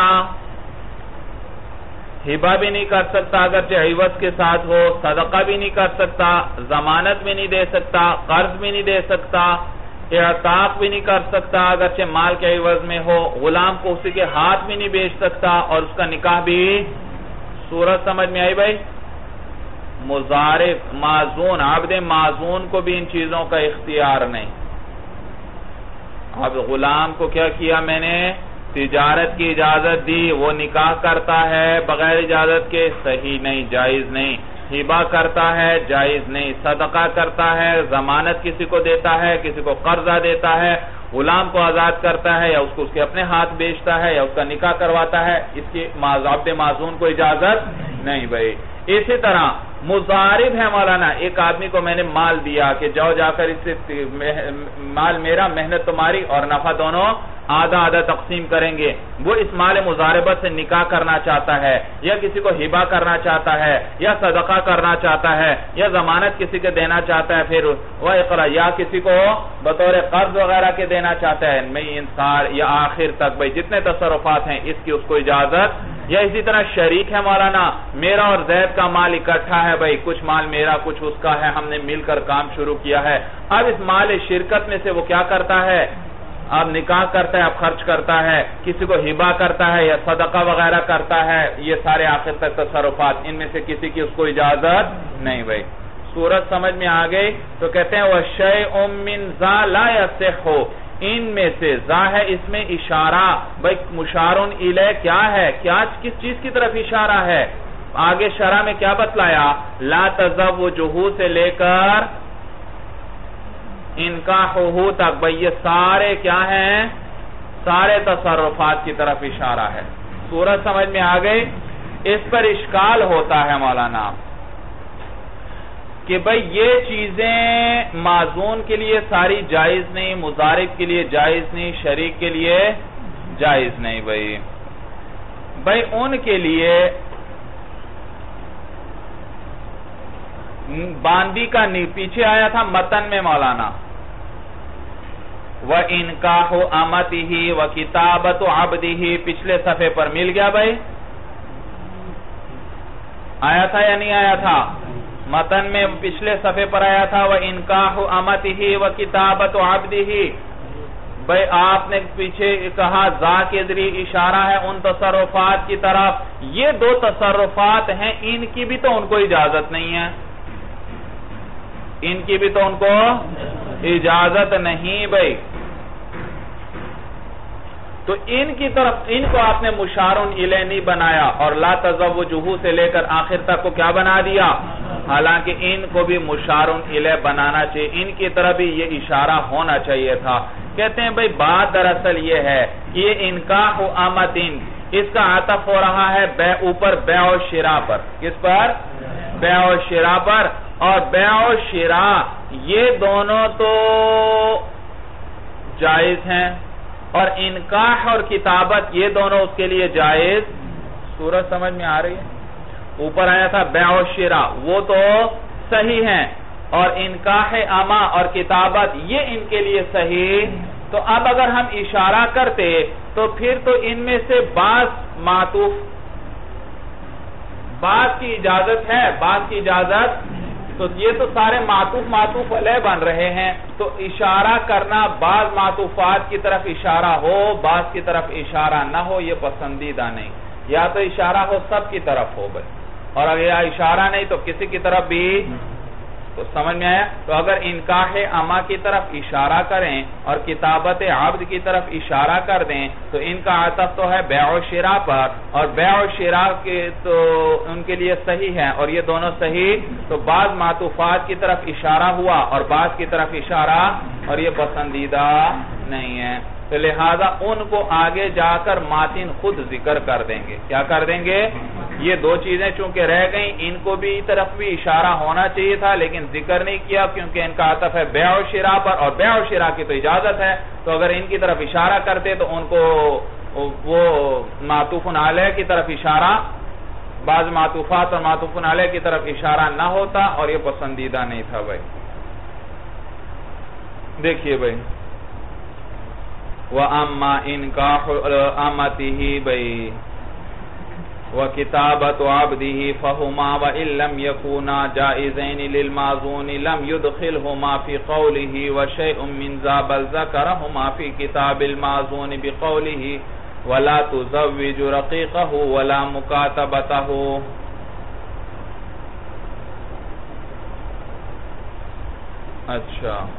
ہبہ بھی نہیں کر سکتا اگرچہ عوض کے ساتھ ہو، صدقہ بھی نہیں کر سکتا، ضمانت بھی نہیں دے سکتا، قرض بھی نہیں دے سکتا، اعتاق بھی نہیں کر سکتا اگرچہ مال کے عوض میں ہو، غلام کو اسی کے ہاتھ بھی نہیں بیچ سکتا، اور اس کا نکاح بھی. صورت سمجھ میں آئی بھائی؟ مضارب معزون، عبد معزون کو بھی ان چیزوں کا اختیار نہیں. اب غلام کو کیا کیا میں نے؟ تجارت کی اجازت دی، وہ نکاح کرتا ہے بغیر اجازت کے، صحیح نہیں، جائز نہیں. ہبہ کرتا ہے، جائز نہیں. صدقہ کرتا ہے، ضمانت کسی کو دیتا ہے، کسی کو قرضہ دیتا ہے، غلام کو آزاد کرتا ہے یا اس کو اس کے اپنے ہاتھ بیچتا ہے یا اس کا نکاح کرواتا ہے، اس کی عبد معزون کو اجازت نہیں بھائی. اسی طرح مضارب ہے مولانا، ایک آدمی کو میں نے مال دیا کہ جاؤ جا کر اس سے مال میرا، محنت تمہاری، اور نفع دونوں آدھا آدھا تقسیم کریں گے. وہ اس مال مضاربت سے نکاح کرنا چاہتا ہے یا کسی کو ہبہ کرنا چاہتا ہے یا صدقہ کرنا چاہتا ہے یا ضمانت کسی کے دینا چاہتا ہے، پھر وہ اقرا یا کسی کو بطور قرض وغیرہ کے دینا چاہتا ہے، میں انصار یا آخر تک بھائی جتنے تصرفات ہیں اس کی اس کو اجازت. یا اسی طرح شریک ہے مولانا، میرا اور زید کا مال اکٹھا ہے بھائی، کچھ مال میرا کچھ اس کا ہے، ہم نے مل کر کام شروع کیا ہے. اب اس مال شرکت میں سے وہ کیا کرتا ہے؟ اب نکاح کرتا ہے، اب خرچ کرتا ہے، کسی کو ہبہ کرتا ہے یا صدقہ وغیرہ کرتا ہے، یہ سارے آخر تک تصرفات، ان میں سے کسی کی اس کو اجازت نہیں بھائی. صورت سمجھ میں آ گئی؟ تو کہتے ہیں وَشَيْءٌ مِّن ذَا لَا يَصِحُّ، ان میں سے ذا ہے اس میں اشارہ، بھائی مشارن الیہ کیا ہے؟ کس چیز کی طرف اشارہ ہے؟ آگے شرح میں کیا بتلایا؟ لا تزوجہ سے لے کر انکاحہ تک، بھئی یہ سارے کیا ہیں؟ سارے تصرفات کی طرف اشارہ ہے. صورت سمجھ میں آ گئی؟ اس پر اشکال ہوتا ہے مولانا کہ بھئی یہ چیزیں معزون کے لیے ساری جائز نہیں، مضارب کے لیے جائز نہیں، شریک کے لیے جائز نہیں. بھئی ان کے لیے باندی کا پیچھے آیا تھا متن میں مولانا، وَإِنْكَاحُ أَمَتِهِ وَكِتَابَةُ عَبْدِهِ، پچھلے صفحے پر مل گیا بھئی؟ آیا تھا یا نہیں آیا تھا؟ متن میں پچھلے صفحے پر آیا تھا وَإِنْكَاحُ أَمَتِهِ وَكِتَابَةُ عَبْدِهِ. بھئی آپ نے پیچھے کہا ذا کے ذریعے اشارہ ہے ان تصرفات کی طرف، یہ دو تصرفات ہیں، ان کی بھی تو ان کو اجازت نہیں ہے، ان کی بھی تو ان کو اجازت نہیں بھئی. تو ان کی طرف ان کو آپ نے مشارن الیہ نہیں بنایا، اور لا تزوجہ سے لے کر آخر تک کو کیا بنا دیا؟ حالانکہ ان کو بھی مشارن الیہ بنانا چاہیے، ان کی طرف بھی یہ اشارہ ہونا چاہیے تھا. کہتے ہیں بھئی بات دراصل یہ ہے کہ یہ انکاح امتن، اس کا عطف ہو رہا ہے اوپر بیع و شراء پر. کس پر؟ بیع و شراء پر. اور بیع و شراء یہ دونوں تو جائز ہیں، اور انکاح اور کتابت یہ دونوں اس کے لیے جائز. صورت سمجھ میں آ رہی ہے؟ اوپر آیا تھا بیع و شراء، وہ تو صحیح ہیں، اور انکاح اما اور کتابت یہ ان کے لیے صحیح. تو اب اگر ہم اشارہ کرتے تو پھر تو ان میں سے بعض معطوف، بعض کی اجازت ہے، بعض کی اجازت، تو یہ تو سارے معطوف علیہ بن رہے ہیں. تو اشارہ کرنا بعض معطوفات کی طرف اشارہ ہو، بعض کی طرف اشارہ نہ ہو، یہ پسندیدہ نہیں. یا تو اشارہ ہو سب کی طرف ہو بھائی، اور اگر اشارہ نہیں تو کسی کی طرف بھی سمجھ میں آیا؟ تو اگر انکاح اما کی طرف اشارہ کریں اور کتابت عبد کی طرف اشارہ کر دیں تو ان کا عطف تو ہے بیع و شراء پر، اور بیع و شراء کے تو ان کے لیے صحیح ہے اور یہ دونوں صحیح، تو بعض معطوفات کی طرف اشارہ ہوا اور بعض کی طرف اشارہ، اور یہ پسندیدہ نہیں ہے، تو لہذا ان کو آگے جا کر ماتن خود ذکر کر دیں گے۔ کیا کر دیں گے؟ یہ دو چیزیں چونکہ رہ گئیں، ان کو بھی طرف بھی اشارہ ہونا چاہیے تھا لیکن ذکر نہیں کیا کیونکہ ان کا عطف ہے بیع و شراء پر، اور بیع و شراء کی تو اجازت ہے، تو اگر ان کی طرف اشارہ کرتے تو ان کو وہ معطوف علیہ کی طرف اشارہ، بعض معطوفات اور معطوف علیہ کی طرف اشارہ نہ ہوتا اور یہ پسندیدہ نہیں تھا بھائی۔ دیکھیے بھائی وَأَمَّا إِنْكَاحُ أَمَتِهِ بَيْ وَكِتَابَةُ عَبْدِهِ فَهُمَا وَإِن لَّمْ يَكُونَا جَائِزَيْنِ لِلْمَعْزُونِ لَمْ يُدْخِلْهُمَا فِي قَوْلِهِ وَشَيْءٌ مِّن ذَا بَلْ ذَكَرَهُمَا فِي كِتَابِ الْمَعْزُونِ بِقَوْلِهِ وَلَا تُزَوِّجُ رَقِيقَهُ وَلَا مُكَاتَبَتَهُ۔ اچھا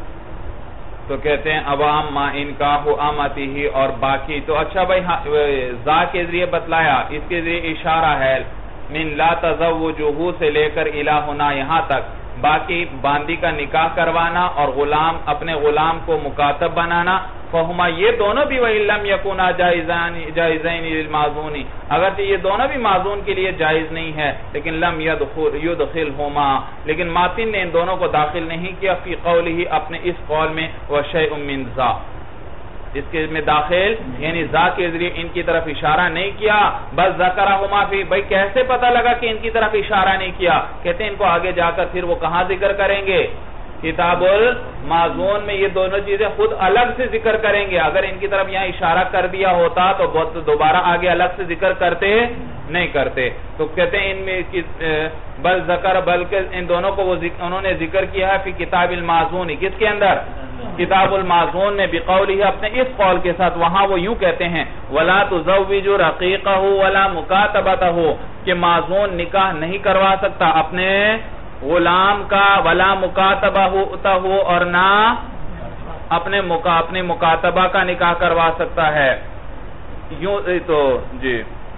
تو کہتے ہیں عوام ما انکاح امتہ اور باقی، تو اچھا بھائی ذا کے ذریعے بتلایا، اس کے ذریعے اشارہ ہے من لا تزوجہ سے لے کر الہنا یہاں تک، باقی باندی کا نکاح کروانا اور غلام اپنے غلام کو مکاتب بنانا، فہما یہ دونوں بھی وَإِن لَّمْ يَكُونَا جَائِزَيْنِ لِلْمَعْزُونِ اگرچہ یہ دونوں بھی معزون کے لیے جائز نہیں ہے لیکن لم يدخلهما لیکن ماتن نے ان دونوں کو داخل نہیں کیا فی قولہ اپنے اس قول میں وَشَيْءٌ مِّن ذَا اس کے میں داخل یعنی ذا کے ذریعے ان کی طرف اشارہ نہیں کیا، بس ذکرہما فی بھائی کیسے پتہ لگا کہ ان کی طرف اشارہ نہیں کیا؟ کہتے ہیں ان کو آگے جا کر پھر وہ کہاں ذکر کریں گے؟ کتاب المعزون میں یہ دونوں چیزیں خود الگ سے ذکر کریں گے، اگر ان کی طرف یہاں اشارہ کر دیا ہوتا تو دوبارہ آگے الگ سے ذکر کرتے نہیں کرتے، تو کہتے ہیں ان میں بل ذکر بلکہ ان دونوں کو انہوں نے ذکر کیا ہے فی کتاب المعزون کس کے اندر؟ کتاب المعزون میں بقولہ اپنے اس قول کے ساتھ، وہاں وہ یوں کہتے ہیں وَلَا تُزَوِّجُ رَقِيقَهُ وَلَا مُكَاتَبَتَهُ کہ معزون نکاح نہیں کروا سکتا اپنے غلام کا، ولا مکاتبہ اور نہ اپنے مکاتبہ کا نکاح کروا سکتا ہے، یوں تو جی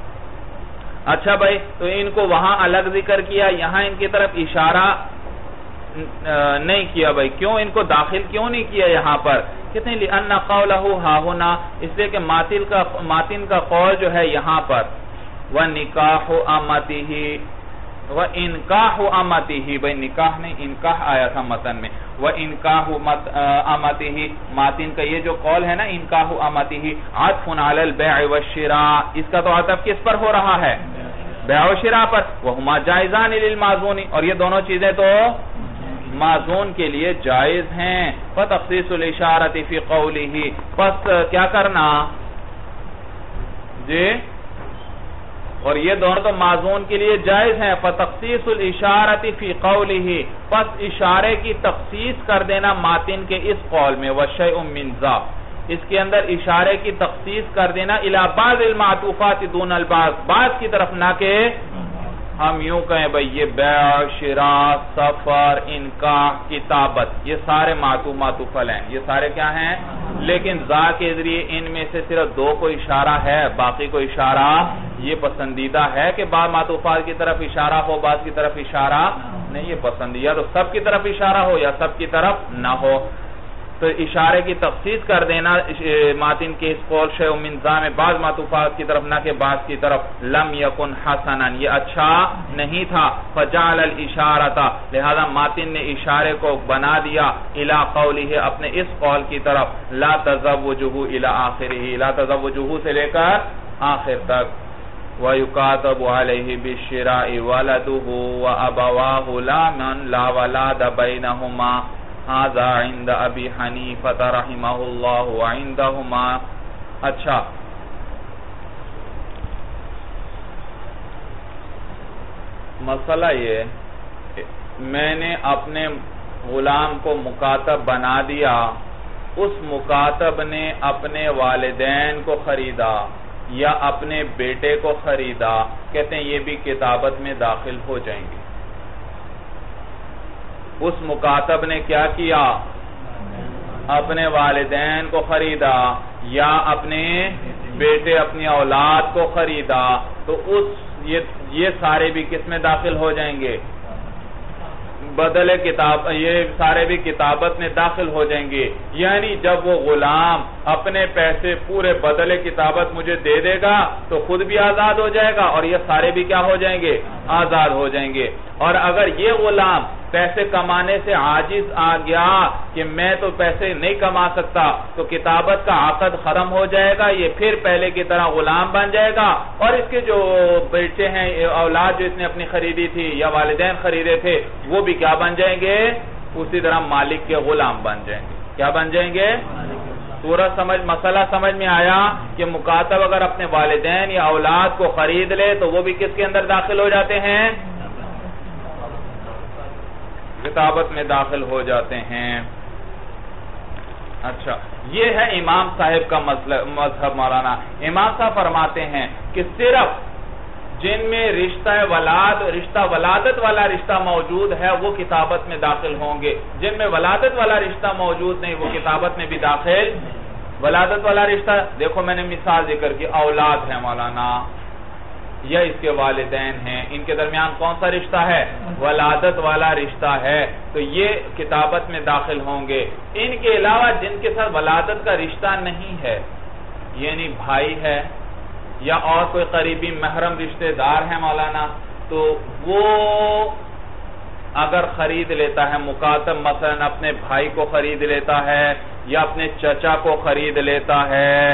اچھا بھائی تو ان کو وہاں الگ ذکر کیا، یہاں ان کی طرف اشارہ نہیں کیا بھائی، کیوں ان کو داخل کیوں نہیں کیا یہاں پر؟ کہتے ہیں لِأَنَّ قَوْلَهُ ہَا هُنَا اس لیے کہ ماتن کا قول جو ہے یہاں پر وَنِكَاحُ أَمَتِهِ وَإِنْكَاحُ أَمَتِهِ بھئی نکاح نہیں انکاح آیا تھا متن میں، وَإِنْكَاحُ أَمَتِهِ ماتن کا یہ جو قول ہے نا انکاح أمتِهِ عطف علی البیع والشراء اس کا تو عطف کس پر ہو رہا ہے؟ بیع و شراء پر، وَهُمَا جَائِزَانِ لِلْمَعْزُونِ اور یہ دونوں چیزیں تو معزون کے لیے جائز ہیں، فَتَخْصِيصُ الْإِشَارَةِ فِي قَوْلِهِ پس کیا کرنا جی اور یہ دونوں تو معزون کے لیے جائز ہیں، فَتَخْصِيصُ الْإِشَارَةِ فِي قَوْلِهِ پس اشارے کی تخصیص کر دینا ماتن کے اس قول میں وَشَيْءٌ مِّن ذَا اس کے اندر اشارے کی تخصیص کر دینا اِلَى بَعْضِ الْمَعْطُوفَاتِ دُونَ الْبَعْضِ بعض کی طرف نہ کہ ہم یوں کہیں بھئی یہ بیع، شراء، سفر، انکاح، کتابت یہ سارے معطوف ہیں، یہ سارے کیا ہیں؟ لیکن ذا کے ذریعے ان میں سے صرف دو کو اشارہ ہے، باقی کو اشارہ یہ پسندیدہ ہے کہ بعض معطوفات کی طرف اشارہ ہو بعض کی طرف اشارہ نہیں، یہ پسندیدہ تو سب کی طرف اشارہ ہو یا سب کی طرف نہ ہو، تو اشارے کی تخصیص کر دینا ماتن کے اس قول شیء من ذا میں بعض معطوفات کی طرف نہ کہ بعض کی طرف لم یکن حسنا یہ اچھا نہیں تھا، فجعل الاشارۃ لہذا ماتن نے اشارے کو بنا دیا الی قولہ اپنے اس قول کی طرف لا تزوجہ الی آخرہ لا تزوجہ سے لے کر آخر تک، وَيُكَاتَبُ عَلَيْهِ بِالشِّرَاءِ وَلَدُهُ وَأَبَوَاهُ لَا مَنْ لَا وَلَادَ بَيْنَهُمَا هذا عند ابی حنیفہ رحمہ اللہ وعندہما اچھا مسئلہ یہ میں نے اپنے غلام کو مکاتب بنا دیا، اس مکاتب نے اپنے والدین کو خریدا یا اپنے بیٹے کو خریدا، کہتے ہیں یہ بھی کتابت میں داخل ہو جائیں گے، اس مکاتب نے کیا کیا؟ اپنے والدین کو خریدا یا اپنے بیٹے اپنی اولاد کو خریدا، تو یہ سارے بھی کس میں داخل ہو جائیں گے؟ یہ سارے بھی کتابت میں داخل ہو جائیں گے. یعنی جب وہ غلام اپنے پیسے پورے بدلے کتابت مجھے دے دے گا تو خود بھی آزاد ہو جائے گا اور یہ سارے بھی کیا ہو جائیں گے؟ آزاد ہو جائیں گے. اور اگر یہ غلام پیسے کمانے سے عاجز آ گیا کہ میں تو پیسے نہیں کما سکتا تو کتابت کا عقد ختم ہو جائے گا، یہ پھر پہلے کی طرح غلام بن جائے گا، اور اس کے جو بیٹے ہیں اولاد جو اس نے اپنی خریدی تھی یا والدین خریدے تھے وہ بھی کیا بن جائیں گے؟ اسی طرح مالک کے غلام بن جائیں گے. کیا بن جائیں گے؟ پورا مسئلہ سمجھ میں آیا کہ مکاتب اگر اپنے والدین یا اولاد کو خرید لے تو وہ بھی کس کے اندر داخل ہو جاتے ہیں؟ کتابت میں داخل ہو جاتے ہیں. اچھا، یہ ہے امام صاحب کا مذہب. مولانا امام صاحب فرماتے ہیں کہ صرف جن میں رشتہ ولادت والا رشتہ موجود ہے وہ کتابت میں داخل ہوں گے. جن میں ولادت والا رشتہ موجود نہیں وہ کتابت میں بھی داخل. ولادت والا رشتہ دیکھو میں نے مثال ذکر کی، اولاد ہے مولانا یا اس کے والدین ہیں، ان کے درمیان کون سا رشتہ ہے؟ ولادت والا رشتہ ہے، تو یہ کتابت میں داخل ہوں گے. ان کے علاوہ جن کے ساتھ ولادت کا رشتہ نہیں ہے، یعنی بھائی ہے یا اور کوئی قریبی محرم رشتہ دار ہے مولانا، تو وہ اگر خرید لیتا ہے مکاتب، مثلا اپنے بھائی کو خرید لیتا ہے یا اپنے چچا کو خرید لیتا ہے،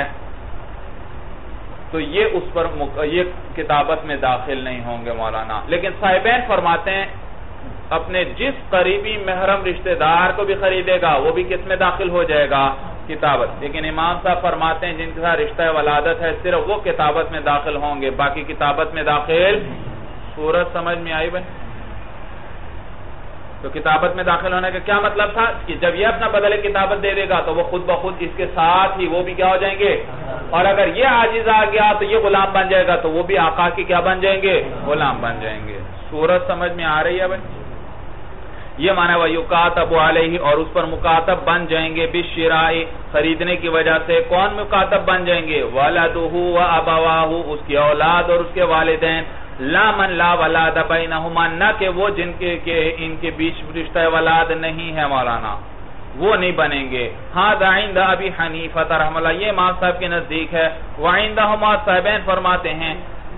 تو یہ اس پر یہ کتابت میں داخل نہیں ہوں گے مولانا. لیکن صاحبین فرماتے ہیں اپنے جس قریبی محرم رشتہ دار کو بھی خریدے گا وہ بھی کس میں داخل ہو جائے گا؟ کتابت. لیکن امام صاحب فرماتے ہیں جن کے ساتھ رشتہ ولادت ہے صرف وہ کتابت میں داخل ہوں گے، باقی کتابت میں داخل. صورت سمجھ میں آئی بھائی؟ تو کتابت میں داخل ہونے کا کیا مطلب تھا کہ جب یہ اپنا بدلے کتابت دے دے گا تو وہ خود بخود اس کے ساتھ ہی وہ بھی کیا ہو جائیں گے، اور اگر یہ عاجز آ گیا تو یہ غلام بن جائے گا تو وہ بھی آقا کی کیا بن جائیں گے؟ غلام بن جائیں گے. صورت سمجھ میں آ رہی ہے بھائی؟ یہ معنی وَيُكَاتَبُ عَلَيْهِ، اور اس پر مکاتب بن جائیں گے بِالشِّرَاءِ، خریدنے کی وجہ سے. کون مکاتب بن جائیں گے؟ وَلَدُهُ وَأَبَوَاهُ، اس کی اولاد اور اس کے والدین. لا من لا ولاد بینہما، نہ کہ وہ جن کے ان کے بیچ رشتہ ولاد نہیں ہے مولانا، وہ نہیں بنیں گے. ھذا عند ابی حنیفہ رحمہ اللہ، یہ امام صاحب کے نزدیک ہے. وعندہما، صاحبین فرماتے ہیں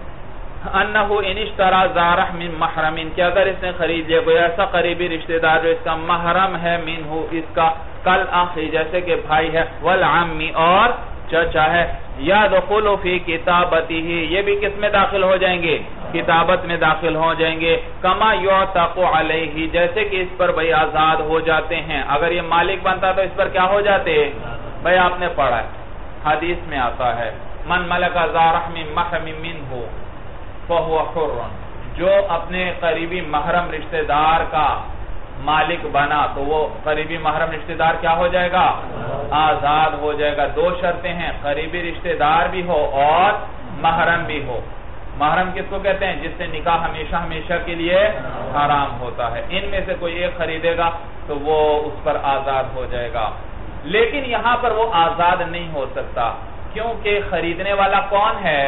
انہ ان اشترى ذا رحم محرم، کہ اگر اس نے خرید لیا کوئی ایسا قریبی رشتہ دار جو اس کا محرم ہے، منہ اس کا، کل اخی جیسے کہ بھائی ہے، والعمی اور چچا ہے، یدخل فی کتابتہ، یہ بھی کس میں داخل ہو جائیں گے؟ کتابت میں داخل ہو جائیں گے. کما یعتق علیہ، جیسے کہ اس پر بھائی آزاد ہو جاتے ہیں. اگر یہ مالک بنتا تو اس پر کیا ہو جاتے؟ بھائی آپ نے پڑھا ہے، حدیث میں آتا ہے من ملک ذا رحم محرم منہ فہو حر، جو اپنے قریبی محرم رشتہ دار کا مالک بنا تو وہ قریبی محرم رشتہ دار کیا ہو جائے گا؟ آزاد ہو جائے گا. دو شرطیں ہیں، قریبی رشتہ دار بھی ہو اور محرم بھی ہو. محرم کس کو کہتے ہیں؟ جس سے نکاح ہمیشہ ہمیشہ کے لیے حرام ہوتا ہے. ان میں سے کوئی ایک خریدے گا تو وہ اس پر آزاد ہو جائے گا. لیکن یہاں پر وہ آزاد نہیں ہو سکتا کیونکہ خریدنے والا کون ہے؟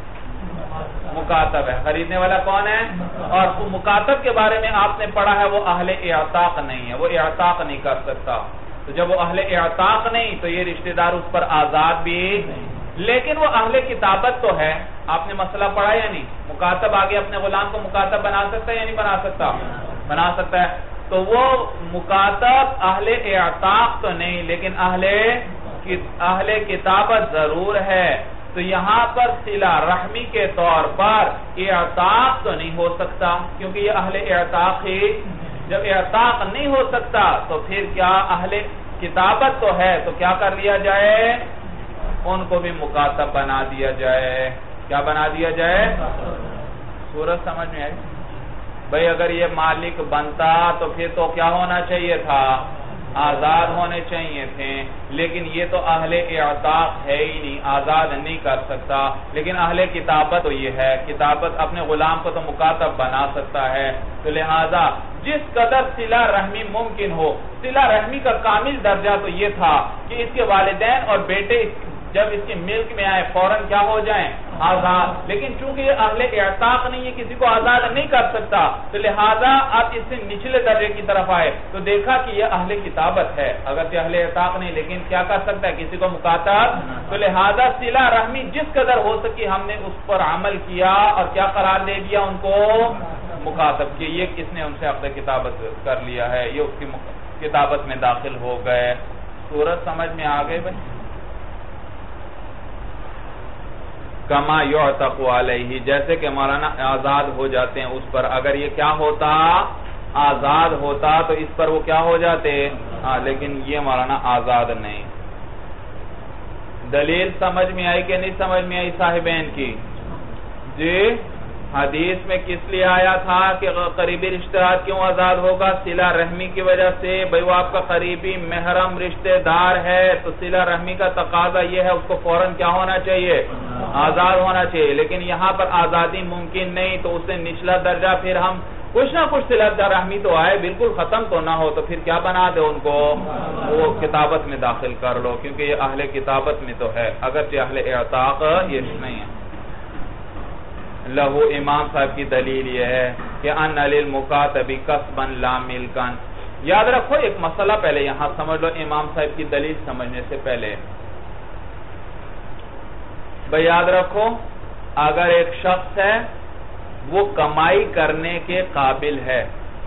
مکاتب ہے. خریدنے والا کون ہے؟ اور مکاتب کے بارے میں آپ نے پڑھا ہے وہ اہل اعتاق نہیں ہے، وہ اعتاق نہیں کر سکتا. تو جب وہ اہل اعتاق نہیں تو یہ رشتہ دار اس پر آزاد بھی. لیکن وہ اہل کتابت تو ہے. آپ نے مسئلہ پڑھا یا نہیں؟ مکاتب آگے اپنے غلام کو مکاتب بنا سکتا ہے یا نہیں بنا سکتا؟ بنا سکتا ہے. تو وہ مکاتب اہل اعتاق تو نہیں لیکن اہل کتابت ضرور ہے. تو یہاں پر صلہ رحمی کے طور پر اعتاق تو نہیں ہو سکتا کیونکہ یہ اہل اعتاق ہی. جب اعتاق نہیں ہو سکتا تو پھر کیا اہل کتابت تو ہے تو کیا کر لیا جائے؟ ان کو بھی مکاتب بنا دیا جائے. کیا بنا دیا جائے؟ صورت سمجھ میں آئی بھئی؟ اگر یہ مالک بنتا تو پھر تو کیا ہونا چاہیے تھا؟ آزاد ہونے چاہیے تھے، لیکن یہ تو اہل اعتاق ہے ہی نہیں، آزاد نہیں کر سکتا. لیکن اہل کتابت تو یہ ہے، کتابت اپنے غلام کو تو مکاتب بنا سکتا ہے. تو لہذا جس قدر صلہ رحمی ممکن ہو، صلہ رحمی کا کامل درجہ تو یہ تھا کہ اس کے والدین اور بیٹے جب اس کے ملک میں آئے فوراً کیا ہو جائیں؟ آزاد. لیکن چونکہ یہ اہل اعتاق نہیں ہے، کسی کو آزاد نہیں کر سکتا، تو لہذا اب اس سے نچلے درجے کی طرف آئے تو دیکھا کہ یہ اہل کتابت ہے، اگرچہ اہل اعتاق نہیں لیکن کیا کر سکتا ہے؟ کسی کو مکاتب. تو لہذا صلہ رحمی جس قدر ہو سکی ہم نے اس پر عمل کیا اور کیا قرار دے دیا ان کو؟ مکاتب کی. یہ کس نے ان سے عقد کتابت کر لیا ہے، یہ اس کی کتابت میں داخل ہو گئے. صورت سمجھ میں آ گئے بھائی؟ کما یعتق علیہ، جیسے کہ مولانا آزاد ہو جاتے ہیں اس پر. اگر یہ کیا ہوتا؟ آزاد ہوتا تو اس پر وہ کیا ہو جاتے؟ لیکن یہ مولانا آزاد نہیں. دلیل سمجھ میں آئی کہ نہیں سمجھ میں آئی صاحبین کی؟ جی حدیث میں کس لیے آیا تھا کہ قریبی رشتہ دار کیوں آزاد ہوگا؟ صلہ رحمی کی وجہ سے. بھئی وہ آپ کا قریبی محرم رشتہ دار ہے تو صلہ رحمی کا تقاضا یہ ہے اس کو فوراً کیا ہونا چاہیے؟ آزاد ہونا چاہیے. لیکن یہاں پر آزادی ممکن نہیں تو اس سے نچلا درجہ پھر ہم کچھ نہ کچھ صلہ رحمی تو آئے، بالکل ختم تو نہ ہو، تو پھر کیا بنا دے ان کو؟ وہ کتابت میں داخل کر لو، کیونکہ یہ اہل کتابت میں تو ہے، اگرچہ اہل اعتاق یہ نہیں ہے. لہو امام صاحب کی دلیل یہ ہے کہ ان للمکاتب کسبا لا ملکا. یاد رکھو ایک مسئلہ پہلے یہاں سمجھ لو امام صاحب کی دلیل سمجھنے سے پہلے. بھئی یاد رکھو اگر ایک شخص ہے وہ کمائی کرنے کے قابل ہے،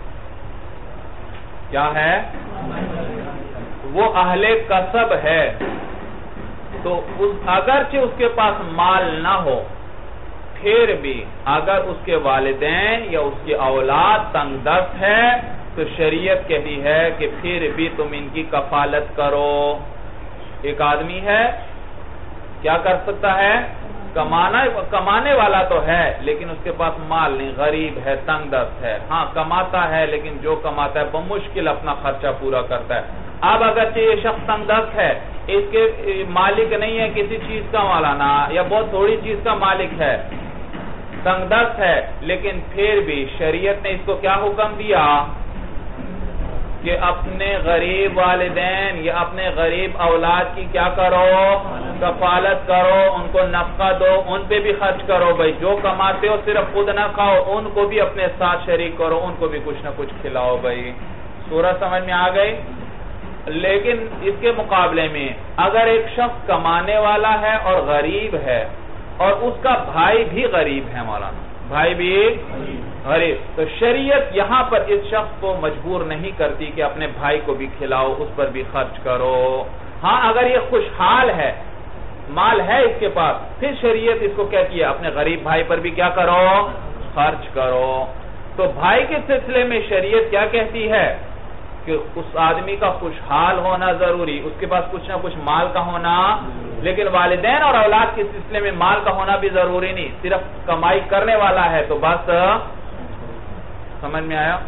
کیا ہے؟ وہ اہل کسب ہے، تو اگرچہ اس کے پاس مال نہ ہو پھر بھی اگر اس کے والدین یا اس کی اولاد تنگ دست ہے تو شریعت کہتی ہے کہ پھر بھی تم ان کی کفالت کرو. ایک آدمی ہے کیا کر سکتا ہے؟ کمانے والا تو ہے لیکن اس کے پاس مال نہیں، غریب ہے، تنگ دست ہے. ہاں کماتا ہے لیکن جو کماتا ہے بمشکل اپنا خرچہ پورا کرتا ہے. اب اگرچہ یہ شخص تنگ دست ہے، اس کے مالک نہیں ہے کسی چیز کا مولانا، یا بہت تھوڑی چیز کا مالک ہے، تنگ دست ہے، لیکن پھر بھی شریعت نے اس کو کیا حکم دیا کہ اپنے غریب والدین یا اپنے غریب اولاد کی کیا کرو؟ کفالت کرو، ان کو نفقہ دو، ان پہ بھی خرچ کرو. بھائی جو کماتے ہو صرف خود نہ کھاؤ، ان کو بھی اپنے ساتھ شریک کرو، ان کو بھی کچھ نہ کچھ کھلاؤ. بھائی سورہ سمجھ میں آ گئی؟ لیکن اس کے مقابلے میں اگر ایک شخص کمانے والا ہے اور غریب ہے اور اس کا بھائی بھی غریب ہے مولانا، بھائی بھی غریب، تو شریعت یہاں پر اس شخص کو مجبور نہیں کرتی کہ اپنے بھائی کو بھی کھلاؤ، اس پر بھی خرچ کرو. ہاں اگر یہ خوشحال ہے، مال ہے اس کے پاس، پھر شریعت اس کو کہتی ہے اپنے غریب بھائی پر بھی کیا کرو؟ خرچ کرو. تو بھائی کے سلسلے میں شریعت کیا کہتی ہے کہ اس آدمی کا خوشحال ہونا ضروری، اس کے پاس کچھ نہ کچھ مال کا ہونا، لیکن والدین اور اولاد کے سلسلے میں مال کا ہونا بھی ضروری نہیں، صرف کمائی کرنے والا ہے تو بس. سمجھ میں آیا؟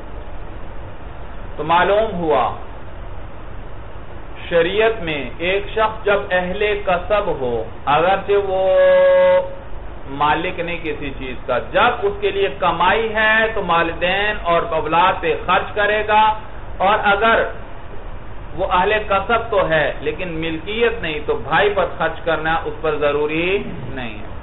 تو معلوم ہوا شریعت میں ایک شخص جب اہل کسب ہو، اگرچہ وہ مالک نہیں کسی چیز کا، جب اس کے لیے کمائی ہے تو والدین اور اولاد پہ خرچ کرے گا، اور اگر وہ اہل کسب تو ہے لیکن ملکیت نہیں تو بھائی پر خرچ کرنا اس پر ضروری نہیں ہے.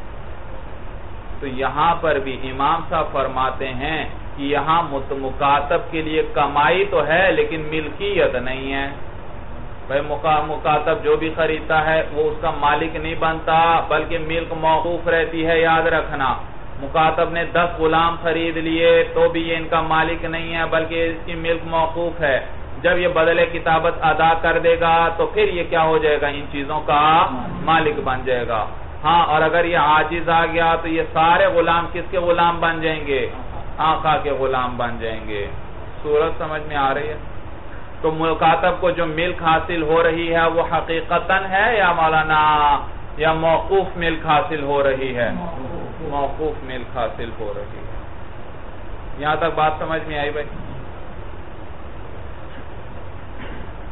تو یہاں پر بھی امام صاحب فرماتے ہیں کہ یہاں مکاتب کے لیے کمائی تو ہے لیکن ملکیت نہیں ہے. بھائی مکاتب جو بھی خریدتا ہے وہ اس کا مالک نہیں بنتا بلکہ ملک موقوف رہتی ہے. یاد رکھنا مکاتب نے 10 غلام خرید لیے تو بھی یہ ان کا مالک نہیں ہے بلکہ اس کی ملک موقوف ہے. جب یہ بدلے کتابت ادا کر دے گا تو پھر یہ کیا ہو جائے گا؟ ان چیزوں کا مالک بن جائے گا. ہاں اور اگر یہ عاجز آ گیا تو یہ سارے غلام کس کے غلام بن جائیں گے؟ آقا کے غلام بن جائیں گے. صورت سمجھ میں آ رہی ہے؟ تو مکاتب کو جو ملک حاصل ہو رہی ہے وہ حقیقتاً ہے یا مولانا یا موقوف ملک حاصل ہو رہی ہے؟ موقوف ملک حاصل ہو رہی ہے. یہاں تک بات سمجھ میں آئی بھائی؟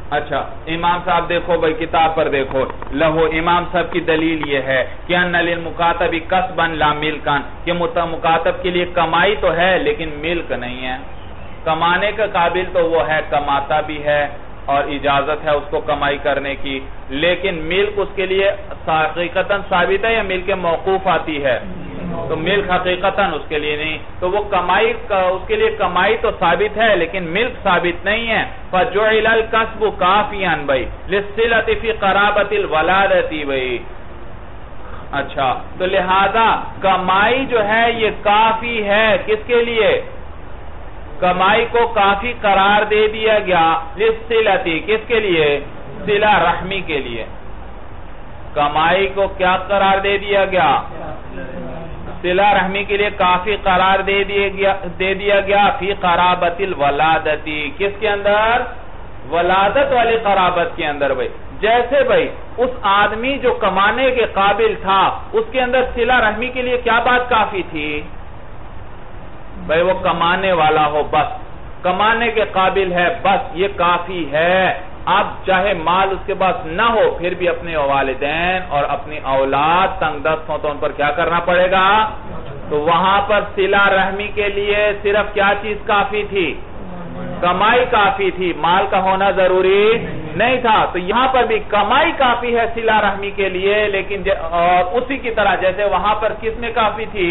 اچھا امام صاحب دیکھو بھائی کتاب پر دیکھو لہو امام صاحب کی دلیل یہ ہے کہ ان للمکاتب کسبا لا ملکا کہ مکاتب کے لیے کمائی تو ہے لیکن ملک نہیں ہے. کمانے کا قابل تو وہ ہے, کماتا بھی ہے اور اجازت ہے اس کو کمائی کرنے کی, لیکن ملک اس کے لیے حقیقتاً ثابت ہے یا ملک موقوف آتی ہے؟ تو ملک حقیقتاً اس کے لیے نہیں, تو وہ کمائی اس کے لیے کمائی تو ثابت ہے لیکن ملک ثابت نہیں ہے. فَجُعِلَ الْكَسْبُ كَافِيًا بھائی لِلصِّلَةِ فِي قَرَابَةِ الْوَلَادَةِ بھائی. اچھا تو لہذا کمائی جو ہے یہ کافی ہے کس کے لیے؟ کمائی کو کافی قرار دے دیا گیا لِلصِّلَةِ کس کے لیے؟ صلہ رحمی کے لیے. کمائی کو کیا قرار دے دیا گیا؟ صلہ رحمی کے لیے کافی قرار دے دیا گیا فی قرابت الولادتی. کس کے اندر؟ ولادت والی قرابت کے اندر بھائی. جیسے بھائی اس آدمی جو کمانے کے قابل تھا اس کے اندر صلہ رحمی کے لیے کیا بات کافی تھی بھائی؟ وہ کمانے والا ہو, بس کمانے کے قابل ہے, بس یہ کافی ہے. اب چاہے مال اس کے پاس نہ ہو پھر بھی اپنے والدین اور اپنی اولاد تنگ دست ہوں تو ان پر کیا کرنا پڑے گا؟ تو وہاں پر صلہ رحمی کے لیے صرف کیا چیز کافی تھی؟ کمائی کافی تھی, مال کا ہونا ضروری نہیں تھا. تو یہاں پر بھی کمائی کافی ہے صلہ رحمی کے لیے, لیکن اور اسی کی طرح جیسے وہاں پر کس میں کافی تھی؟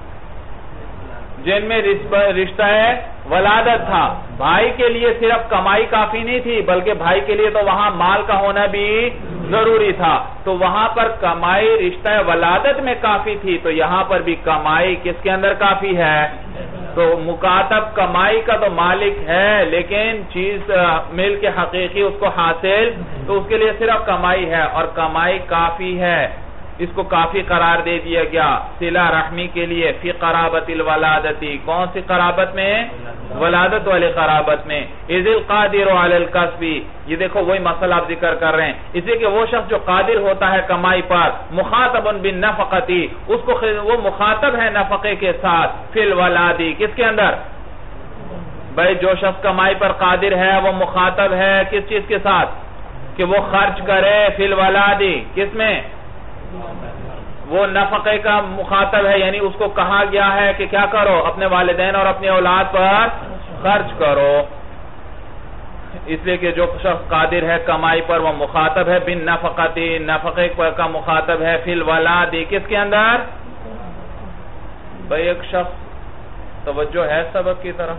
جن میں رشتہ ولادت تھا. بھائی کے لیے صرف کمائی کافی نہیں تھی بلکہ بھائی کے لیے تو وہاں مال کا ہونا بھی ضروری تھا. تو وہاں پر کمائی رشتہ ولادت میں کافی تھی, تو یہاں پر بھی کمائی کس کے اندر کافی ہے؟ تو مکاتب کمائی کا تو مالک ہے لیکن چیز ملک حقیقی اس کو حاصل, تو اس کے لیے صرف کمائی ہے اور کمائی کافی ہے. اس کو کافی قرار دے دیا گیا صلہ رحمی کے لیے فی قرابت الولادتی. کون سی قرابت میں؟ ولادت والی قرابت میں. اذ القادر علی الکسب, یہ دیکھو وہی مسئلہ آپ ذکر کر رہے ہیں, اس لیے کہ وہ شخص جو قادر ہوتا ہے کمائی پر, مخاطب بالنفقتی, اس کو وہ مخاطب ہے نفقے کے ساتھ, فی الولادی کس کے اندر بھائی؟ جو شخص کمائی پر قادر ہے وہ مخاطب ہے کس چیز کے ساتھ؟ کہ وہ خرچ کرے فی الولادی. کس میں؟ وہ نفقے کا مخاطب ہے, یعنی اس کو کہا گیا ہے کہ کیا کرو؟ اپنے والدین اور اپنی اولاد پر خرچ کرو. اس لیے کہ جو شخص قادر ہے کمائی پر وہ مخاطب ہے بن نفقتی, نفقے کا مخاطب ہے فی الولادی. کس کے اندر بھائی؟ ایک شخص توجہ ہے سبق کی طرف,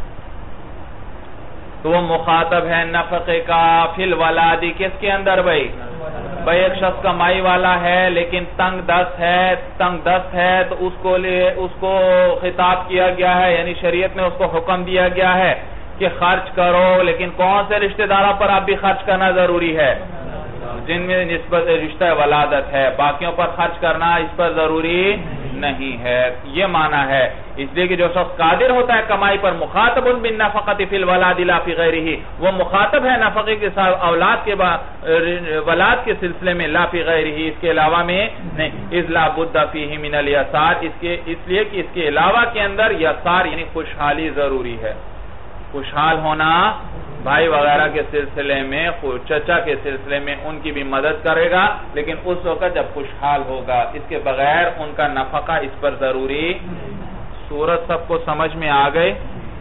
تو وہ مخاطب ہے نفقے کا فی الولادی. کس کے اندر بھائی؟ ایک شخص کمائی والا ہے لیکن تنگ دست ہے تو اس کو خطاب کیا گیا ہے, یعنی شریعت میں اس کو حکم دیا گیا ہے کہ خرچ کرو, لیکن کون سے رشتہ داروں پر آپ بھی خرچ کرنا ضروری ہے؟ جن میں نسبت رشتہ ولادت ہے, باقیوں پر خرچ کرنا اس پر ضروری نہیں ہے. یہ معنی ہے. اس لیے کہ جو شخص قادر ہوتا ہے کمائی پر, مخاطب بالنفقۃ فی الولاد لا فی غیرہ, وہ مخاطب ہے نفقے کے ساتھ اولاد کے ولاد کے سلسلے میں, لا فی غیرہ اس کے علاوہ میں نہیں. اذ لا بد فیہ من الیسار, اس لیے کہ اس کے علاوہ کے اندر یسار یعنی خوشحالی ضروری ہے. خوشحال ہونا بھائی وغیرہ کے سلسلے میں, چچا کے سلسلے میں ان کی بھی مدد کرے گا, لیکن اس وقت جب خوشحال ہوگا, اس کے بغیر ان کا نفقہ اس پر ضروری. صورت سب کو سمجھ میں آ گئی؟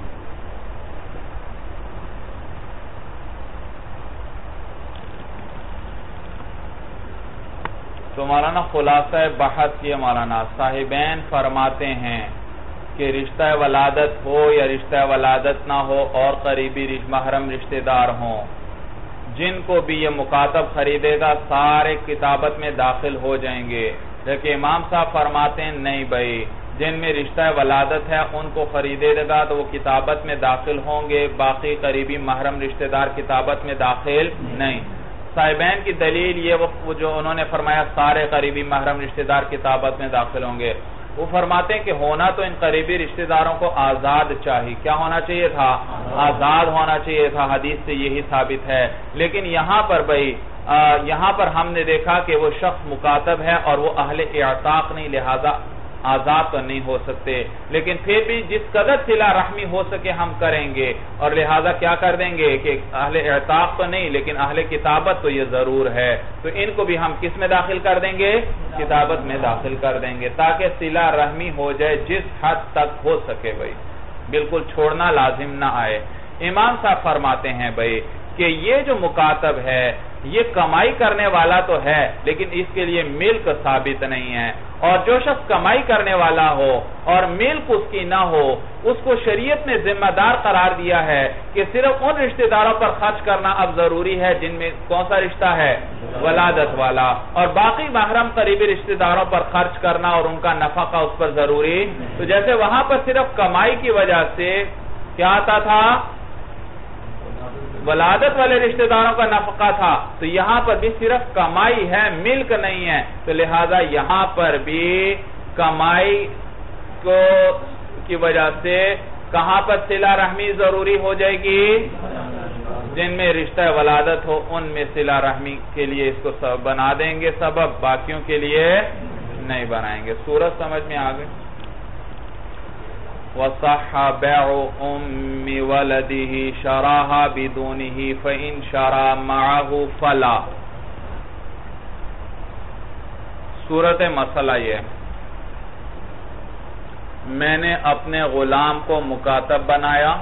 تو مولانا خلاصہ بحث یہ مولانا صاحبین فرماتے ہیں کہ رشتہ ولادت ہو یا رشتہ ولادت نہ ہو اور قریبی محرم رشتہ دار ہوں, جن کو بھی یہ مکاتب خریدے گا سارے کتابت میں داخل ہو جائیں گے. لیکن امام صاحب فرماتے ہیں نہیں بھائی, جن میں رشتہ ولادت ہے ان کو خریدے گا تو وہ کتابت میں داخل ہوں گے, باقی قریبی محرم رشتہ دار کتابت میں داخل نہیں. صاحبین کی دلیل یہ وہ جو انہوں نے فرمایا سارے قریبی محرم رشتہ دار کتابت میں داخل ہوں گے, وہ فرماتے ہیں کہ ہونا تو ان قریبی رشتہ داروں کو آزاد چاہیے. کیا ہونا چاہیے تھا؟ آزاد ہونا چاہیے تھا. حدیث سے یہی ثابت ہے. لیکن یہاں پر بھائی یہاں پر ہم نے دیکھا کہ وہ شخص مکاتب ہے اور وہ اہل اعتاق نہیں, لہذا آزاد تو نہیں ہو سکتے، لیکن پھر بھی جس قدر صلہ رحمی ہو سکے ہم کریں گے، اور لہٰذا کیا کر دیں گے کہ اہل اعتاق تو نہیں لیکن اہل کتابت تو یہ ضرور ہے، تو ان کو بھی ہم کس میں داخل کر دیں گے؟ کتابت میں داخل کر دیں گے، تاکہ صلہ رحمی ہو جائے جس حد تک ہو سکے بھائی، بالکل چھوڑنا لازم نہ آئے۔ امام صاحب فرماتے ہیں بھائی کہ یہ جو مکاتب ہے یہ کمائی کرنے والا تو ہے لیکن اس کے لیے ملک ثابت نہیں ہے، اور جو شخص کمائی کرنے والا ہو اور ملک اس کی نہ ہو اس کو شریعت نے ذمہ دار قرار دیا ہے کہ صرف ان رشتہ داروں پر خرچ کرنا اب ضروری ہے جن میں کون سا رشتہ ہے؟ ولادت والا، اور باقی محرم قریبی رشتہ داروں پر خرچ کرنا اور ان کا نفقہ اس پر ضروری۔ تو جیسے وہاں پر صرف کمائی کی وجہ سے کیا آتا تھا؟ ولادت والے رشتہ داروں کا نفقہ تھا، تو یہاں پر بھی صرف کمائی ہے، ملک نہیں ہے، تو لہٰذا یہاں پر بھی کمائی کی وجہ سے کہاں پر صلہ رحمی ضروری ہو جائے گی؟ جن میں رشتہ ولادت ہو ان میں صلہ رحمی کے لیے اس کو بنا دیں گے سبب، باقیوں کے لیے نہیں بنائیں گے۔ سورت سمجھ میں آ گئی؟ وَصَحَّ بَيْعُ أُمِّ وَلَدِهِ شَرَاهَا بِدُونِهِ فَإِنْ شَرَى مَعَهُ فَلَا۔ صورت مسئلہ یہ، میں نے اپنے غلام کو مکاتب بنایا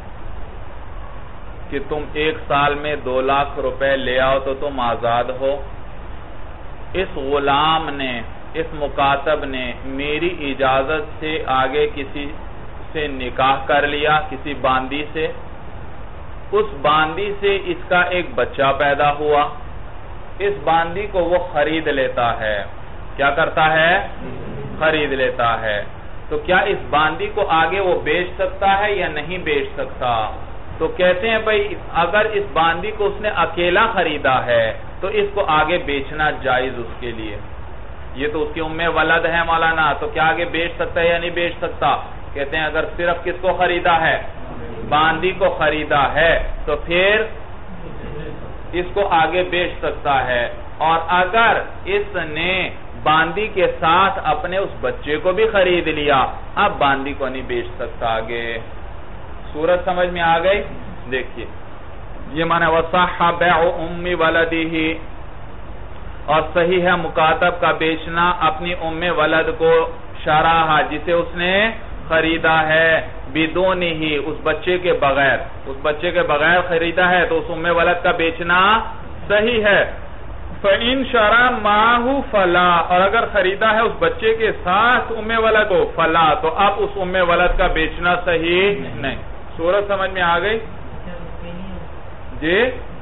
کہ تم 1 سال میں 2 لاکھ روپے لے آؤ تو تم آزاد ہو۔ اس غلام نے، اس مکاتب نے میری اجازت سے آگے کسی سے نکاح کر لیا، کسی باندی سے، اس باندی سے اس کا ایک بچہ پیدا ہوا، اس باندی کو وہ خرید لیتا ہے۔ کیا کرتا ہے؟ خرید لیتا ہے۔ تو کیا اس باندی کو آگے وہ بیچ سکتا ہے یا نہیں بیچ سکتا؟ تو کہتے ہیں بھائی اگر اس باندی کو اس نے اکیلا خریدا ہے تو اس کو آگے بیچنا جائز اس کے لیے، یہ تو اس کی ام ولد ہے مولانا، تو کیا آگے بیچ سکتا ہے یا نہیں بیچ سکتا؟ کہتے ہیں اگر صرف کس کو خریدا ہے؟ باندی کو خریدا ہے تو پھر اس کو آگے بیچ سکتا ہے، اور اگر اس نے باندی کے ساتھ اپنے اس بچے کو بھی خرید لیا اب باندی کو نہیں بیچ سکتا آگے۔ صورت سمجھ میں آ گئی؟ دیکھیے یہ معنی وَصَحَّ بَيْعُ أُمِّ وَلَدِهِ، اور صحیح ہے مکاتب کا بیچنا اپنی ام ولد کو، شراہا جسے اس نے خریدا ہے، بدونہ اس بچے کے بغیر، اس بچے کے بغیر خریدا ہے تو اس ام ولد کا بیچنا صحیح ہے۔ فَإِن شَرَى مَعَهُ فَلَا، اور اگر خریدا ہے اس بچے کے ساتھ ام ولد کو، فلا، تو اب اس ام ولد کا بیچنا صحیح نہیں۔ صورت سمجھ میں آ گئی؟ جی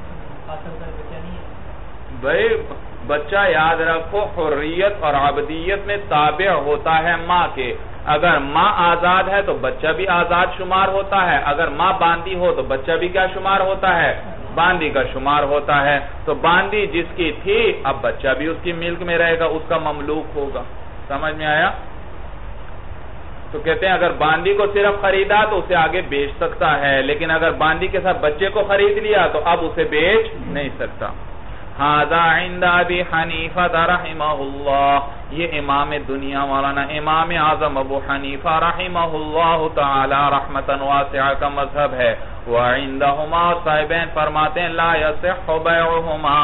بھائی بچہ یاد رکھو حریت اور عبدیت میں تابع ہوتا ہے ماں کے، اگر ماں آزاد ہے تو بچہ بھی آزاد شمار ہوتا ہے، اگر ماں باندی ہو تو بچہ بھی کیا شمار ہوتا ہے؟ باندی کا شمار ہوتا ہے۔ تو باندی جس کی تھی اب بچہ بھی اس کی ملک میں رہے گا، اس کا مملوک ہوگا۔ سمجھ میں آیا؟ تو کہتے ہیں اگر باندی کو صرف خریدا تو اسے آگے بیچ سکتا ہے، لیکن اگر باندی کے ساتھ بچے کو خرید لیا تو اب اسے بیچ نہیں سکتا۔ هذا عند ابی حنیفہ رحمہ اللہ، یہ امام دنیا مولانا امام اعظم ابو حنیفہ رحمہ اللہ تعالی رحمتا واسعہ کا مذہب ہے۔ وعندہما، صاحبین فرماتے ہیں لا یصح بیعہما،